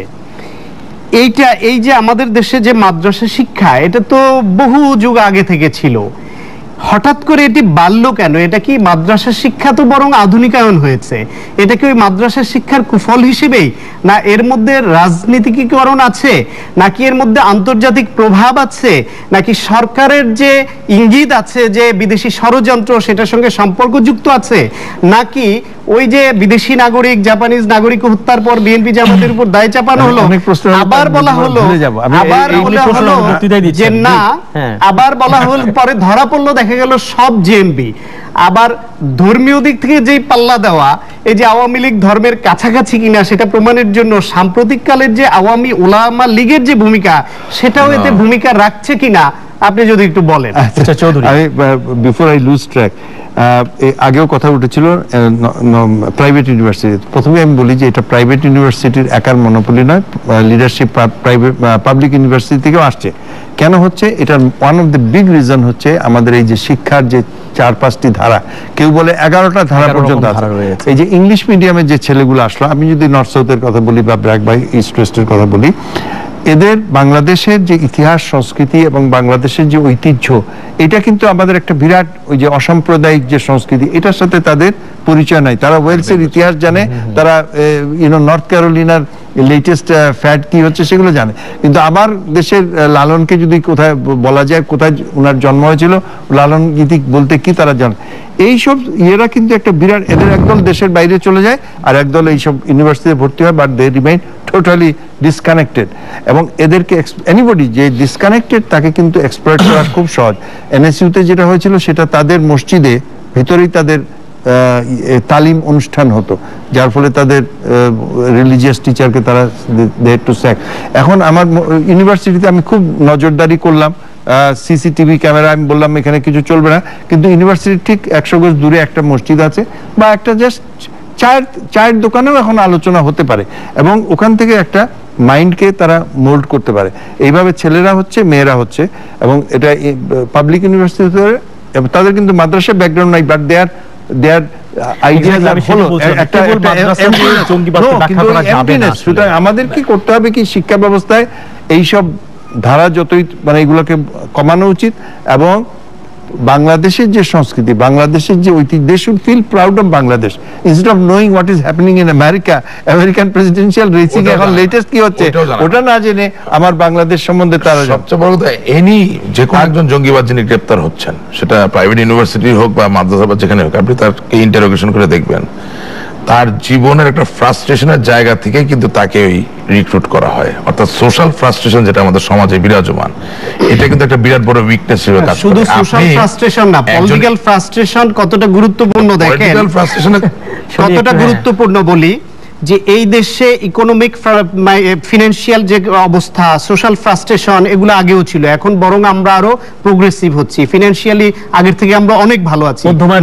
এই যে আমাদের দেশে যে মাদ্রাসা শিক্ষা, এটা তো বহু যুগ আগে থেকে ছিল, হঠাৎ করে এটি বাড়লো কেন? এটা কি মাদ্রাসা শিক্ষা তো বরং আধুনিকায়ন হয়েছে, এটা কি ওই মাদ্রাসা শিক্ষার কুফল হিসেবেই, না এর মধ্যে রাজনীতিকরণ আছে, নাকি এর মধ্যে আন্তর্জাতিক প্রভাব আছে, নাকি সরকারের যে ইঙ্গিত আছে যে বিদেশি ষড়যন্ত্র সেটার সঙ্গে সম্পর্কযুক্ত আছে, নাকি ওই যে বিদেশি নাগরিক, জাপানিজ নাগরিক হত্যার পর বিএনপি জামাতের উপর দায় চাপানো হলো, আবার বলা হলো যে না, আবার বলা হলো পরে ধরা পড়লো, দেখা গেল সব জেএমবি। আবার ধর্মীয় দিক থেকে যেই পাল্লা দেওয়া, এই যে আওয়ামী লীগ ধর্মের কাছাকাছি কিনা সেটা প্রমাণের জন্য সাম্প্রতিক কালের যে আওয়ামী উলামা লীগের যে ভূমিকা, সেটাও এতে ভূমিকা রাখছে কিনা আপনি যদি একটু বলেন। আচ্ছা চৌধুরী, আমি বিফোর আই লুজ ট্র্যাক, আগেও কথা উঠেছিল প্রাইভেট ইউনিভার্সিটি। প্রথমে আমি বলি যে এটা প্রাইভেট ইউনিভার্সিটির একার মনোপলি নয়, লিডারশিপ প্রাইভেট পাবলিক ইউনিভার্সিটি থেকেও আসছে। কেন হচ্ছে? এটার one of the big reason হচ্ছে আমাদের এই যে শিক্ষার যে 4-5টি ধারা, কেউ বলে 11টা ধারা পর্যন্ত আছে। এই যে ইংলিশ মিডিয়ামের যে ছেলেগুলো আসলো, আমি যদি নর্থ সাউথের কথা বলি বা ব্র্যাক বাই ইস্ট ওয়েস্টের কথা বলি, এদের বাংলাদেশের যে ইতিহাস, সংস্কৃতি এবং বাংলাদেশের যে ঐতিহ্য, এটা কিন্তু আমাদের একটা বিরাট ওই যে অসাম্প্রদায়িক যে সংস্কৃতি, এটার সাথে তাদের পরিচয় নাই। তারা ওয়েলসের ইতিহাস জানে, তারা নর্থ ক্যারোলিনার লেটেস্ট ফ্যাট কি হচ্ছে সেগুলো জানে, কিন্তু আমার দেশের লালনকে যদি কোথায় বলা যায় কোথায় ওনার জন্ম হয়েছিল, লালন গীতি বলতে কি তারা জানে। এইসব ইয়েরা কিন্তু একটা বিরাট, এদের একদল দেশের বাইরে চলে যায় আর একদল এইসব ইউনিভার্সিটিতে ভর্তি হয়, but they remain totally disconnected. এবং এদেরকে এনিবডি যে ডিসকানেক্টেড তাকে কিন্তু এক্সপ্লয়েট করা খুব সহজ। এনএসইউতে যেটা হয়েছিল সেটা তাদের মসজিদে ভেতরেই তাদের তালিম অনুষ্ঠান হতো, যার ফলে তাদের রিলিজিয়াস টিচারকে তারা দে টু স্যাক। এখন আমার ইউনিভার্সিটিতে আমি খুব নজরদারি করলাম, সিসিটিভি ক্যামেরা, আমি বললাম এখানে কিছু চলবে না, কিন্তু ইউনিভার্সিটির ঠিক 100 গজ দূরে একটা মসজিদ আছে, বা একটা জাস্ট চায়ের দোকানেও এখন আলোচনা হতে পারে, এবং ওখান থেকে একটা মাইন্ডকে তারা মোল্ড করতে পারে। এইভাবে ছেলেরা হচ্ছে, মেয়েরা হচ্ছে, এবং এটা পাবলিক ইউনিভার্সিটিতে তাদের কিন্তু মাদ্রাসা ব্যাকগ্রাউন্ড নাই, বাট দেয়ার আমাদের কি করতে হবে, কি শিক্ষা ব্যবস্থায় এইসব ধারা যতই মানে এগুলোকে কমানো উচিত, এবং বাংলাদেশের যে সংস্কৃতি, বাংলাদেশের যে ঐতিহ্য, they should feel proud of Bangladesh instead of knowing what is happening in America. American presidential racing এখন লেটেস্ট কি হচ্ছে ওটা না জেনে আমার বাংলাদেশ সম্বন্ধে তারা সবচেয়ে বড় কথা, যে কোনো একজন জঙ্গিবাদ যিনি গ্রেপ্তার হচ্ছেন, সেটা প্রাইভেট ইউনিভার্সিটি হোক বা মাদ্রাসা বা যেখানে হোক, আপনি তাকে ইন্টারোগেশন করে দেখবেন তার জীবনের একটা ফ্রাস্ট্রেশনের জায়গা থেকে কিন্তু তাকে ওই রিক্রুট করা হয়। অর্থাৎ সোশ্যাল ফ্রাস্ট্রেশন যেটা আমাদের সমাজে বিরাজমান, এটা কিন্তু একটা বিরাট বড় উইকনেস হিসেবে কাজ করে। শুধু সোশ্যাল ফ্রাস্ট্রেশন না, পলিটিক্যাল ফ্রাস্ট্রেশন কতটা গুরুত্বপূর্ণ দেখেন। পলিটিক্যাল ফ্রাস্ট্রেশন কতটা গুরুত্বপূর্ণ বলি যে এই দেশে ইকোনমিক ফিনান্সিয়াল যে অবস্থা, সোশ্যাল ফ্রাস্ট্রেশন এগুলো আগেও ছিল, এখন বরং আমরা আরো প্রোগ্রেসিভ হচ্ছি ফিনান্সিয়ালি, আগের থেকে আমরা অনেক ভালো আছি,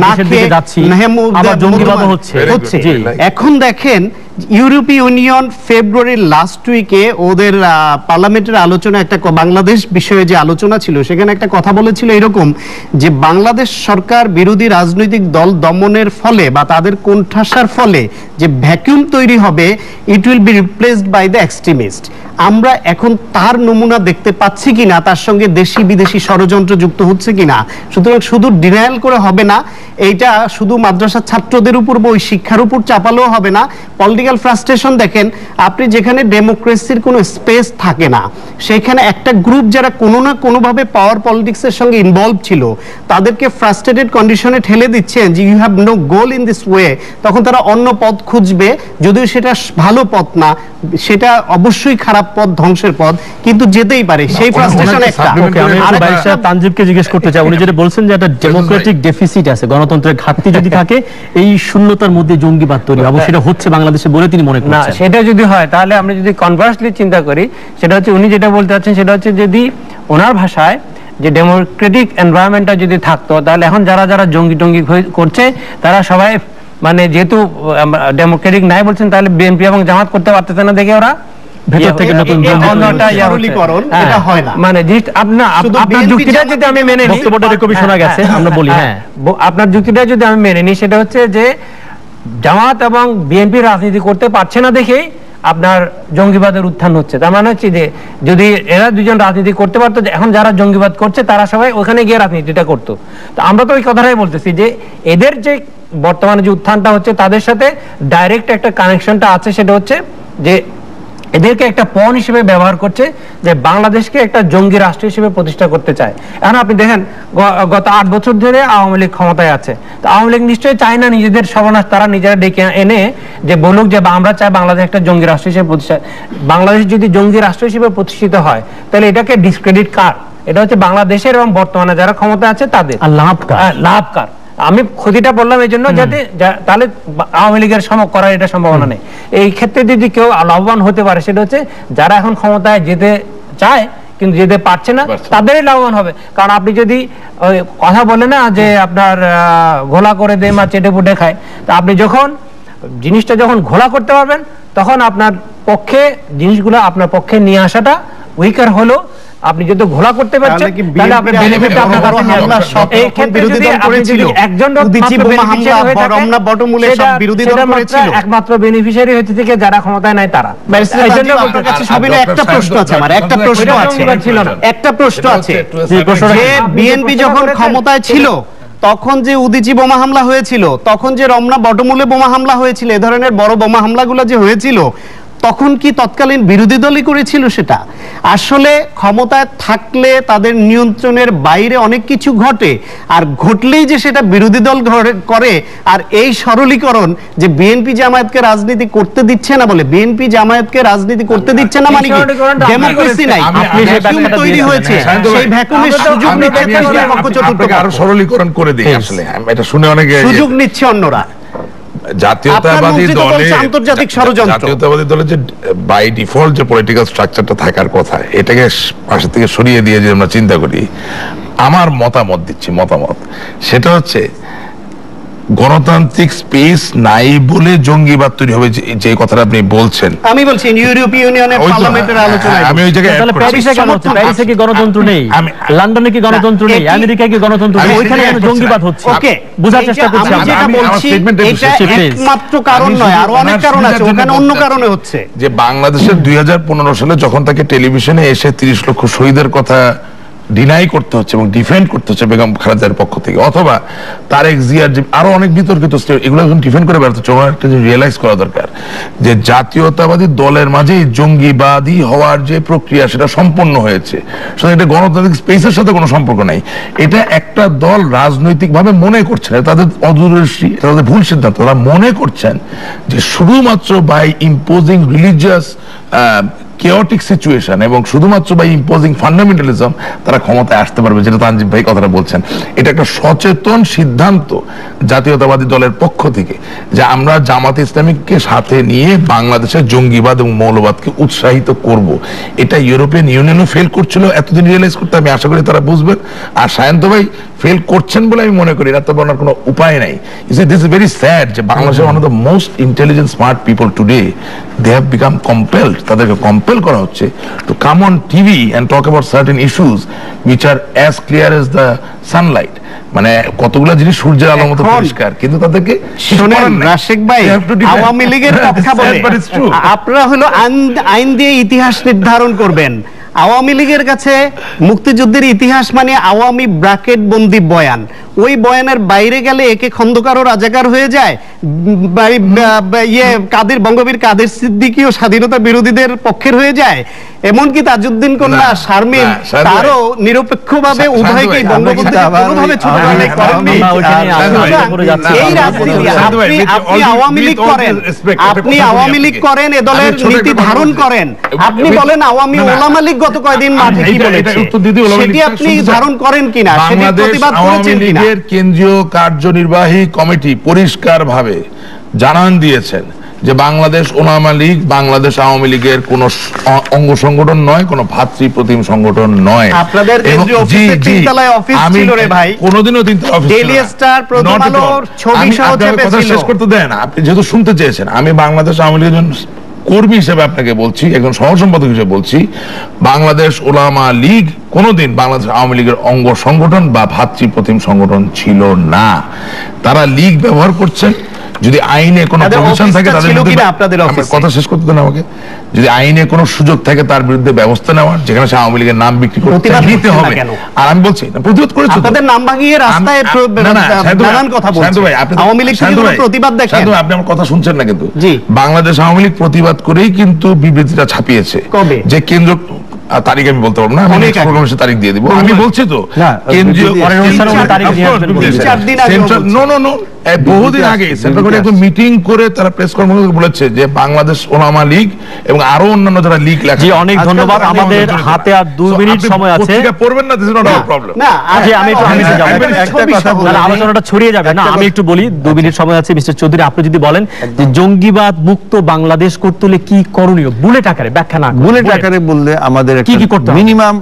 হচ্ছে। এখন দেখেন ইউরোপীয় ইউনিয়ন ফেব্রুয়ারির লাস্ট উইকে ওদের পার্লামেন্টের আলোচনা, একটা বাংলাদেশ বিষয়ে যে আলোচনা ছিল, সেখানে একটা কথা বলেছিল এরকম যে বাংলাদেশ সরকার বিরোধী রাজনৈতিক দল দমনের ফলে বা তাদের কোণঠাসার ফলে যে ভ্যাকুয়াম তৈরি হবে, it will be replaced by the extremist. আমরা এখন তার নমুনা দেখতে পাচ্ছি কিনা, তার সঙ্গে দেশি বিদেশি ষড়যন্ত্র যুক্ত হচ্ছে কিনা। সুতরাং শুধু ডিনায়াল করে হবে না, এইটা শুধু মাদ্রাসার ছাত্রদের উপর বা ওই শিক্ষার উপর চাপালেও হবে না। পলিটিক্যাল ফ্রাস্ট্রেশন দেখেন, আপনি যেখানে ডেমোক্রেসির কোনো স্পেস থাকে না, সেখানে একটা গ্রুপ যারা কোনো না কোনোভাবে পাওয়ার পলিটিক্সের সঙ্গে ইনভলভ ছিল, তাদেরকে ফ্রাস্ট্রেটেড কন্ডিশনে ঠেলে দিচ্ছেন যে you have no goal in this way, তখন তারা অন্য পথ খুঁজবে, যদিও সেটা ভালো পথ না, সেটা অবশ্যই খারাপ পথ, ধ্বংসের পথ, কিন্তু যেতেই পারে। সেই ফ্রাস্ট্রেশন একটা। আমি বাইশা তানজিবকে জিজ্ঞেস করতে চাই, উনি যেটা বলছেন যে একটা ডেমোক্রেটিক ডেফিসিট আছে, গণতন্ত্রের ঘাটতি যদি থাকে, এই শূন্যতার মধ্যে জঙ্গিবাদ তৈরি হবে, সেটা হচ্ছে বাংলাদেশে বলে তিনি মনে করছেন। না, সেটা যদি হয় তাহলে আমরা যদি কনভার্সলি চিন্তা করি, সেটা হচ্ছে উনি যেটা বলতে চাচ্ছেন সেটা হচ্ছে যদি ওনার ভাষায় যে ডেমোক্রেটিক এনভায়রনমেন্টটা যদি থাকতো, তাহলে এখন যারা যারা জঙ্গি টঙ্গি করছে তারা সবাই, মানে যেহেতু ডেমোক্রেটিক নাই বলছেন, তাহলে বিএনপি এবং জামাত করতে পারতেছে না দেখে ওরা ভেতর থেকে নতুন এটা হয় না। মানে আপনার যুক্তিটা যদি আমি মেনে নিই, বক্তব্যটা রেকর্ড শোনা গেছে, আমরা বলি হ্যাঁ, আপনার যুক্তিটা যদি আমি মেনে নিই, সেটা হচ্ছে যে জামাত এবং বিএনপি রাজনীতি করতে পারছে না দেখেই আপনার জঙ্গিবাদের উত্থান হচ্ছে। তার মানে হচ্ছে যে যদি এরা দুজন রাজনীতি করতে পারতো, এখন যারা জঙ্গিবাদ করছে তারা সবাই ওখানে গিয়ে রাজনীতিটা করতো। তো আমরা তো ওই কথাটাই বলতেছি যে এদের যে বর্তমানে যে উত্থানটা হচ্ছে, তাদের সাথে ডাইরেক্ট একটা কানেকশনটা আছে, সেটা হচ্ছে যে এদেরকে একটা পণ হিসেবে ব্যবহার করছে, যে বাংলাদেশকে একটা জঙ্গি রাষ্ট্র হিসেবে প্রতিষ্ঠা করতে চায়। এখন আপনি দেখেন গত 8 বছর ধরে আওয়ামী লীগ ক্ষমতায় আছে, তো আওয়ামী লীগ নিশ্চয়ই চায় না নিজেদের সর্বনাশ, তারা নিজেরা ডেকে এনে যে বলুক যে আমরা চাই বাংলাদেশ একটা জঙ্গি রাষ্ট্র হিসেবে প্রতিষ্ঠা। বাংলাদেশ যদি জঙ্গি রাষ্ট্র হিসেবে প্রতিষ্ঠিত হয়, তাহলে এটাকে ডিসক্রেডিট কার? এটা হচ্ছে বাংলাদেশের এবং বর্তমানে যারা ক্ষমতা আছে তাদের। লাভ কার? আমি ক্ষতিটা বললাম এই জন্য, যাতে তাহলে আওয়ামী লীগের সম করার এটা সম্ভাবনা নেই। এই ক্ষেত্রে যদি কেউ লাভবান হতে পারে, সেটা হচ্ছে যারা এখন ক্ষমতায় যেতে চায় কিন্তু যেতে পারছে না, তাদেরই লাভবান হবে। কারণ আপনি যদি ওই কথা বলে না যে আপনার ঘোলা করে দে মা চেটে পুটে খায়, তা আপনি যখন জিনিসটা যখন ঘোলা করতে পারবেন, তখন আপনার পক্ষে জিনিসগুলো আপনার পক্ষে নিয়ে আসাটা উইকার হলো। আপনি যদি ঘোলা করতে পারছেন, তাহলে আপনি বেনিফিটটা আপনার কাছে নিয়ে আসবেন। এই ক্ষেত্রে যদি আপনি যদি একজন একমাত্র বেনিফিশিয়ারি হতে থেকে যারা ক্ষমতায় নাই তারা। একটা প্রশ্ন আছে আমার, একটা প্রশ্ন আছে। যে বিএনপি যখন ক্ষমতায় ছিল, তখন যে উদিচি বোমা হামলা হয়েছিল, তখন যে রমনা বটমূলে বোমা হামলা হয়েছিল, এ ধরনের বড় বোমা হামলাগুলো যে হয়েছিল, তখন কি তৎকালীন বিরোধী দলই করেছিল? সেটা আসলে ক্ষমতায় থাকলে তাদের নিয়ন্ত্রণের বাইরে অনেক কিছু ঘটে, আর ঘটলেই যে সেটা বিরোধী দল করে। আর এই সরলীকরণ যে বিএনপি জামায়াতকে রাজনীতি করতে দিচ্ছে না বলে, বিএনপি জামায়াতকে রাজনীতি করতে দিচ্ছে না মানে কি ডেমোক্রেসি নাই, ভ্যাকুয়াম তৈরি হয়েছে, সেই ভ্যাকুয়ামের সুযোগ নিতে আরো সরলীকরণ করে দিই। আসলে এটা শুনে অনেকে সুযোগ নিচ্ছে অন্যরা। জাতীয়তাবাদী দলের যে বাই ডিফল্ট যে পলিটিক্যাল স্ট্রাকচারটা থাকার কথা, এটাকে পাশে থেকে সরিয়ে দিয়ে যে আমরা চিন্তা করি, আমার মতামত সেটা হচ্ছে গণতান্ত্রিক স্পেস নাই বলে জঙ্গিবাদ তৈরি হবে, যে কথাটা আপনি বলছেন। আমি বলছি ইউরোপীয় ইউনিয়নের পার্লামেন্টের আলোচনায় আমি ওই জায়গায় তাহলে প্যারিসে কেন হচ্ছে? প্যারিসে কি গণতন্ত্র নেই? লন্ডনে কি গণতন্ত্র নেই? আমেরিকায় কি গণতন্ত্র নেই? ওইখানে কেন জঙ্গিবাদ হচ্ছে? ওকে, বোঝার চেষ্টা করছি। আমি যেটা বলছি এটা একমাত্র কারণ নয়, আরো অনেক কারণ আছে, ওখানে অন্য কারণে হচ্ছে। যে বাংলাদেশের 2015 সালে যখন তাকে টেলিভিশনে এসে 30 লক্ষ শহীদের কথা ডিনাই করতে হচ্ছে এবং ডিফেন্ড করতে হচ্ছে বেগম খালেদার পক্ষ থেকে, অথবা তারেক জিয়ার যে আরো অনেক বিতর্কিত এগুলো এখন ডিফেন্ড করে বেড়াতে হচ্ছে। একটা যে রিয়েলাইজ করা দরকার যে জাতীয়তাবাদী দলের মাঝে জঙ্গিবাদী হওয়ার যে প্রক্রিয়া সেটা সম্পন্ন হয়েছে, সুতরাং এটা গণতান্ত্রিক স্পেসের সাথে কোনো সম্পর্ক নাই। এটা একটা দল রাজনৈতিকভাবে মনে করছে, তাদের অদূরদর্শী, তাদের ভুল সিদ্ধান্ত, তারা মনে করছেন যে শুধুমাত্র by imposing religious chaotic situation এবং শুধুমাত্র বাই ইম্পোজিং ফান্ডামেন্টালিজম তারা ক্ষমতায় আসতে পারবে, যেটা তানজিব ভাই কথাটা বলছেন। এটা একটা সচেতন সিদ্ধান্ত জাতীয়তাবাদী দলের পক্ষ থেকে যে আমরা জামাতে ইসলামীকে সাথে নিয়ে বাংলাদেশের জঙ্গিবাদ এবং মৌলবাদকে উৎসাহিত করব। এটা ইউরোপিয়ান ইউনিয়নও ফেল করছিল এতদিন রিয়েলাইজ করতে, আমি আশা করি তারা বুঝবেন। আর সায়ন্ত ভাই ফেল করছেন বলে আমি মনে করি, এত বলার কোনো উপায় নাই। দিস ইজ ভেরি স্যাড যে বাংলাদেশের one of the most intelligent smart people today they have become compelled, তাদেরকে কম্পেল করা হচ্ছে to come on TV and talk about certain issues which are as clear as the sunlight. মানে কতগুলো জিনিস সূর্যের আলোর মতো পরিষ্কার, কিন্তু তাদেরকে শুনেন রাশেক ভাই, আওয়ামী লীগের কথা বলে আপনারা হলো আইন দিয়ে ইতিহাস নির্ধারণ করবেন। আওয়ামী লীগের কাছে মুক্তিযুদ্ধের ইতিহাস মানে আওয়ামী ব্র্যাকেট বন্দি বয়ান, ওই বয়ানের বাইরে গেলে একে খন্দকার ও রাজাকার হয়ে যায়, কাদের বঙ্গবীর কাদের সিদ্দিকীও স্বাধীনতা বিরোধীদের পক্ষের হয়ে যায়, এমনকি তাজউদ্দিন কন্যা শারমিন তারও নিরপেক্ষভাবে উভয়কেই বঙ্গবন্ধু কোনোভাবে ছোটখাটো করেননি। এই রাজনীতি আপনি আওয়ামী লীগ করেন, আপনি আওয়ামী লীগ করেন, এ দলের নীতি ধারণ করেন, আপনি বলেন আওয়ামী ওলামা লীগ গত কয়েকদিন মাঠে কি বলেছে সেটি আপনি ধারণ করেন কিনা, সেটি প্রতিবাদ করেছেন কিনা। কেন্দ্রীয় কার্যনির্বাহী কমিটি পরিষ্কারভাবে জানান দিয়েছেন যে বাংলাদেশ ওলামা লীগ বাংলাদেশ আওয়ামী লীগের কোন অঙ্গ সংগঠন নয়, কোন ভাতৃপ্রতিম সংগঠন নয়। আপনাদের কেন্দ্রীয় অফিসে তিনতলায় অফিস ছিল রে ভাই, কোনোদিনও তিনতলা অফিস ছিল না। ডেইলি স্টার প্রথম আলোর ছবি সহ কথা শেষ করতে দেন, আপনি যেহেতু শুনতে চেয়েছেন, আমি বাংলাদেশ আওয়ামী লীগের জন্য কর্মী হিসেবে আপনাকে বলছি, একজন সহ সম্পাদক হিসেবে বলছি, বাংলাদেশ ওলামা লীগ কোনোদিন বাংলাদেশ আওয়ামী লীগের অঙ্গ সংগঠন বা ভাতৃপ্রতিম সংগঠন ছিল না। তারা লীগ ব্যবহার করছেন, যদি আইনে কোনো প্রভিশন থাকে তাদের মধ্যে, কথা শেষ করতে দেন আমাকে, যদি আইনে কোনো সুযোগ থাকে তার বিরুদ্ধে ব্যবস্থা নেওয়ার, যেখানে সে আওয়ামী লীগের নাম বিক্রি করতে নিতে হবে। আর আমি বলছি না প্রতিবাদ করেছে, আপনাদের নাম ভাঙিয়ে রাস্তায় নানান কথা বলছেন ভাই, আপনি আওয়ামী লীগ থেকে কোনো প্রতিবাদ দেখেন? আপনি আমার কথা শুনছেন না কিন্তু। বাংলাদেশ আওয়ামী লীগ প্রতিবাদ করেই কিন্তু বিবৃতিটা ছাপিয়েছে। কবে? যে কেন্দ্র তারিখ আমি বলতে পারবো না, আমি প্রোগ্রামের তারিখ দিয়ে দিব। আমি বলছি তো কেন্দ্রীয় বহুদিন আগে সেন্ট্রাল গভর্নমেন্ট একটা মিটিং করে তারা প্রেস কনফারেন্সে বলেছে যে বাংলাদেশ ওলামা লীগ এবং আরো অন্যান্য যারা লীগ লেখা। জি অনেক ধন্যবাদ, আমাদের হাতে আর 2 মিনিট সময় আছে। পত্রিকা পড়বেন না, this is not our problem. না আজ আমি একটু যাব, একটা কথা বলি, আলোচনাটা ছড়িয়ে যাবে না, আমি একটু বলি, 2 মিনিট সময় আছে। মিস্টার চৌধুরী আপনি যদি বলেন যে জঙ্গিবাদ মুক্ত বাংলাদেশ করতে হলে কি করণীয়, বুলেট আকারে ব্যাখ্যা না, বুলেট আকারে বললে আমাদের একটা মিনিমাম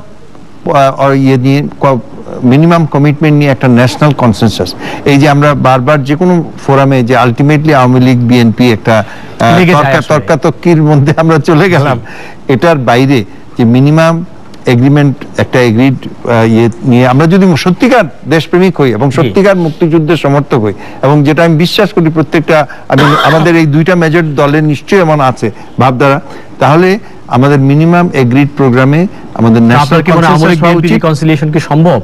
মিনিমাম কমিটমেন্ট নিয়ে একটা ন্যাশনাল কনসেনসাস, এই যে আমরা বারবার যে কোনো ফোরামে যে আলটিমেটলি আওয়ামী লীগ বিএনপি একটা তর্কাতর্কির মধ্যে আমরা চলে গেলাম, এটার বাইরে যে মিনিমাম এগ্রিমেন্ট একটা এগ্রিড নিয়ে আমরা যদি সত্যিকার দেশপ্রেমিক হই এবং সত্যিকার মুক্তিযুদ্ধের সমর্থক হই, এবং যেটা আমি বিশ্বাস করি প্রত্যেকটা আমাদের এই 2টা মেজর দলের নিশ্চয়ই এমন আছে ভাবধারা, তাহলে আমাদের মিনিমাম এগ্রিড প্রোগ্রামে আমাদের ন্যাশনাল রিকনসিলিয়েশন কি সম্ভব?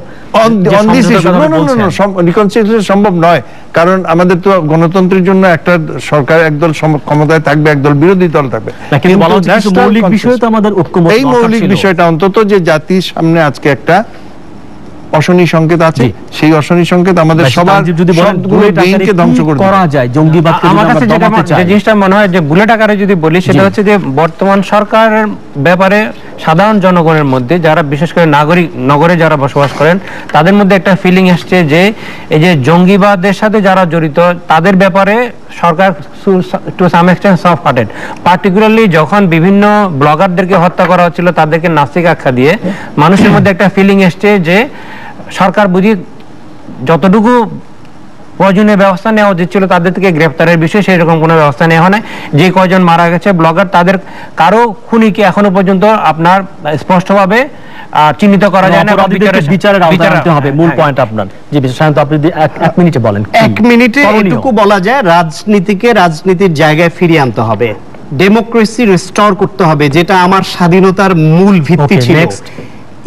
রিকনসিলিয়েশন সম্ভব নয়, কারণ আমাদের তো গণতন্ত্রের জন্য একটা সরকার একদল ক্ষমতায় থাকবে, একদল বিরোধী দল থাকবে। মৌলিক বিষয় তো আমাদের ঐক্যমত, এই মৌলিক বিষয়টা অন্তত যে জাতির সামনে আজকে একটা অশনি সংকেত আছে, সেই অশনি সংকেত আমাদের সবার যদি ধ্বংস করা যায়। জঙ্গিবাদকে আমার কাছে যে জিনিসটা মনে হয় যে বুলেট আকারে যদি বলি, সেটা হচ্ছে যে বর্তমান সরকারের ব্যাপারে সাধারণ জনগণের মধ্যে, যারা বিশেষ করে নগরে যারা বসবাস করেন, তাদের মধ্যে একটা ফিলিং আসছে যে এই যে জঙ্গিবাদের সাথে যারা জড়িত তাদের ব্যাপারে সরকার to some extent soft hearted. Particularly যখন বিভিন্ন ব্লগারদেরকে হত্যা করা হচ্ছিল, তাদেরকে নাস্তিক আখ্যা দিয়ে, মানুষের মধ্যে একটা ফিলিং এসছে যে সরকার বুঝি যতটুকু প্রয়োজনীয় ব্যবস্থা নেওয়া উচিত ছিল তাদের থেকে গ্রেফতারের বিষয়ে সেই রকম কোনো ব্যবস্থা নেওয়া হয় না। যে কয়জন মারা গেছে ব্লগার, তাদের কারো খুনিকে এখনো পর্যন্ত আপনার স্পষ্টভাবে চিহ্নিত করা যায় না, বিচারের আওতায় আনতে হবে। মূল পয়েন্ট আপনার। জি বিশেষত আপনি 1 মিনিটে বলেন। 1 মিনিটে এটুকু বলা যায়, রাজনীতিকে রাজনীতির জায়গায় ফিরিয়ে আনতে হবে, ডেমোক্রেসি রিস্টোর করতে হবে, যেটা আমার স্বাধীনতার মূল ভিত্তি ছিল।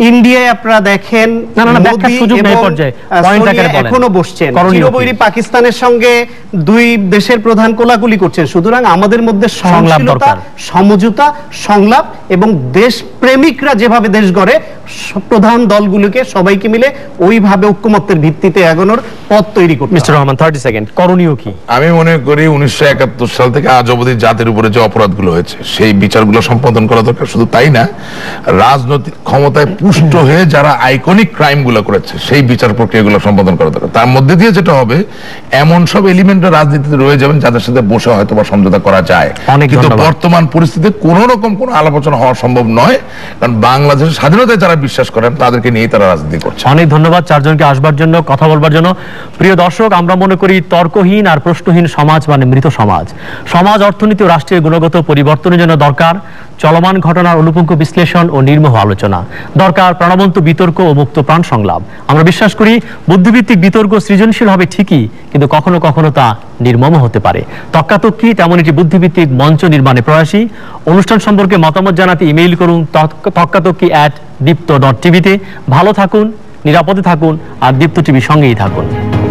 ইন্ডিয়ায় আপনারা দেখেন না, ব্যাখ্যার মোদি সুযোগ নেই এবং পর্যায়ে। পয়েন্ট আকারে সোনিয়া বলেন। এখনো বসছেন, করণীয় কি? চিরবৈরী পাকিস্তানের সঙ্গে দুই দেশের প্রধান কোলাকুলি করছেন। সুতরাং আমাদের মধ্যে সহনশীলতা, দরকার। সমঝোতা, সংলাপ এবং দেশ প্রেমিকরা যেভাবে দেশ গড়ে প্রধান দলগুলোকে সবাইকে মিলে ওইভাবে ঐক্যমত্যের ভিত্তিতে এগোনোর পথ তৈরি করতে হবে। মিস্টার রহমান 30 সেকেন্ড, করণীয় কি? আমি মনে করি 1971 সাল থেকে আজ অবধি জাতির উপরে যে অপরাধগুলো হয়েছে সেই বিচারগুলো সম্পাদন করা দরকার। শুধু তাই না, রাজনৈতিক ক্ষমতায় পুষ্ট হয়ে যারা আইকনিক ক্রাইম গুলো করেছে সেই বিচার প্রক্রিয়াগুলো সম্পাদন করা দরকার। তার মধ্যে দিয়ে যেটা হবে, এমন সব এলিমেন্ট রাজনীতিতে রয়ে যাবেন যাদের সাথে বসে হয়তো বা সমঝোতা করা যায়, কিন্তু বর্তমান পরিস্থিতিতে কোন রকম কোন আলোচনা হওয়া সম্ভব নয়, কারণ বাংলাদেশের স্বাধীনতায় যারা বিশ্বাস করেন তাদেরকে নিয়ে তারা রাজনীতি করছে। অনেক ধন্যবাদ চারজনকে আসবার জন্য, কথা বলবার জন্য। প্রিয় দর্শক, আমরা মনে করি তর্কহীন আর প্রশ্নহীন সমাজ মানে মৃত সমাজ। সমাজ, অর্থনীতি ও রাষ্ট্রের গুণগত পরিবর্তনের জন্য দরকার চলমান ঘটনার অনুপুঙ্খ বিশ্লেষণ ও নির্মোহ আলোচনা, দরকার প্রাণবন্ত বিতর্ক ও মুক্ত প্রাণ সংলাপ। আমরা বিশ্বাস করি বুদ্ধিভিত্তিক বিতর্ক সৃজনশীল হবে ঠিকই, কিন্তু কখনো কখনো তা নির্মম হতে পারে। তক্কাতক্কি তেমন একটি বুদ্ধিভিত্তিক মঞ্চ নির্মাণে প্রয়াসী। অনুষ্ঠান সম্পর্কে মতামত জানাতে ইমেইল করুন tokka@deepto.tv-তে। ভালো থাকুন, নিরাপদে থাকুন আর দীপ্ত টিভির সঙ্গেই থাকুন।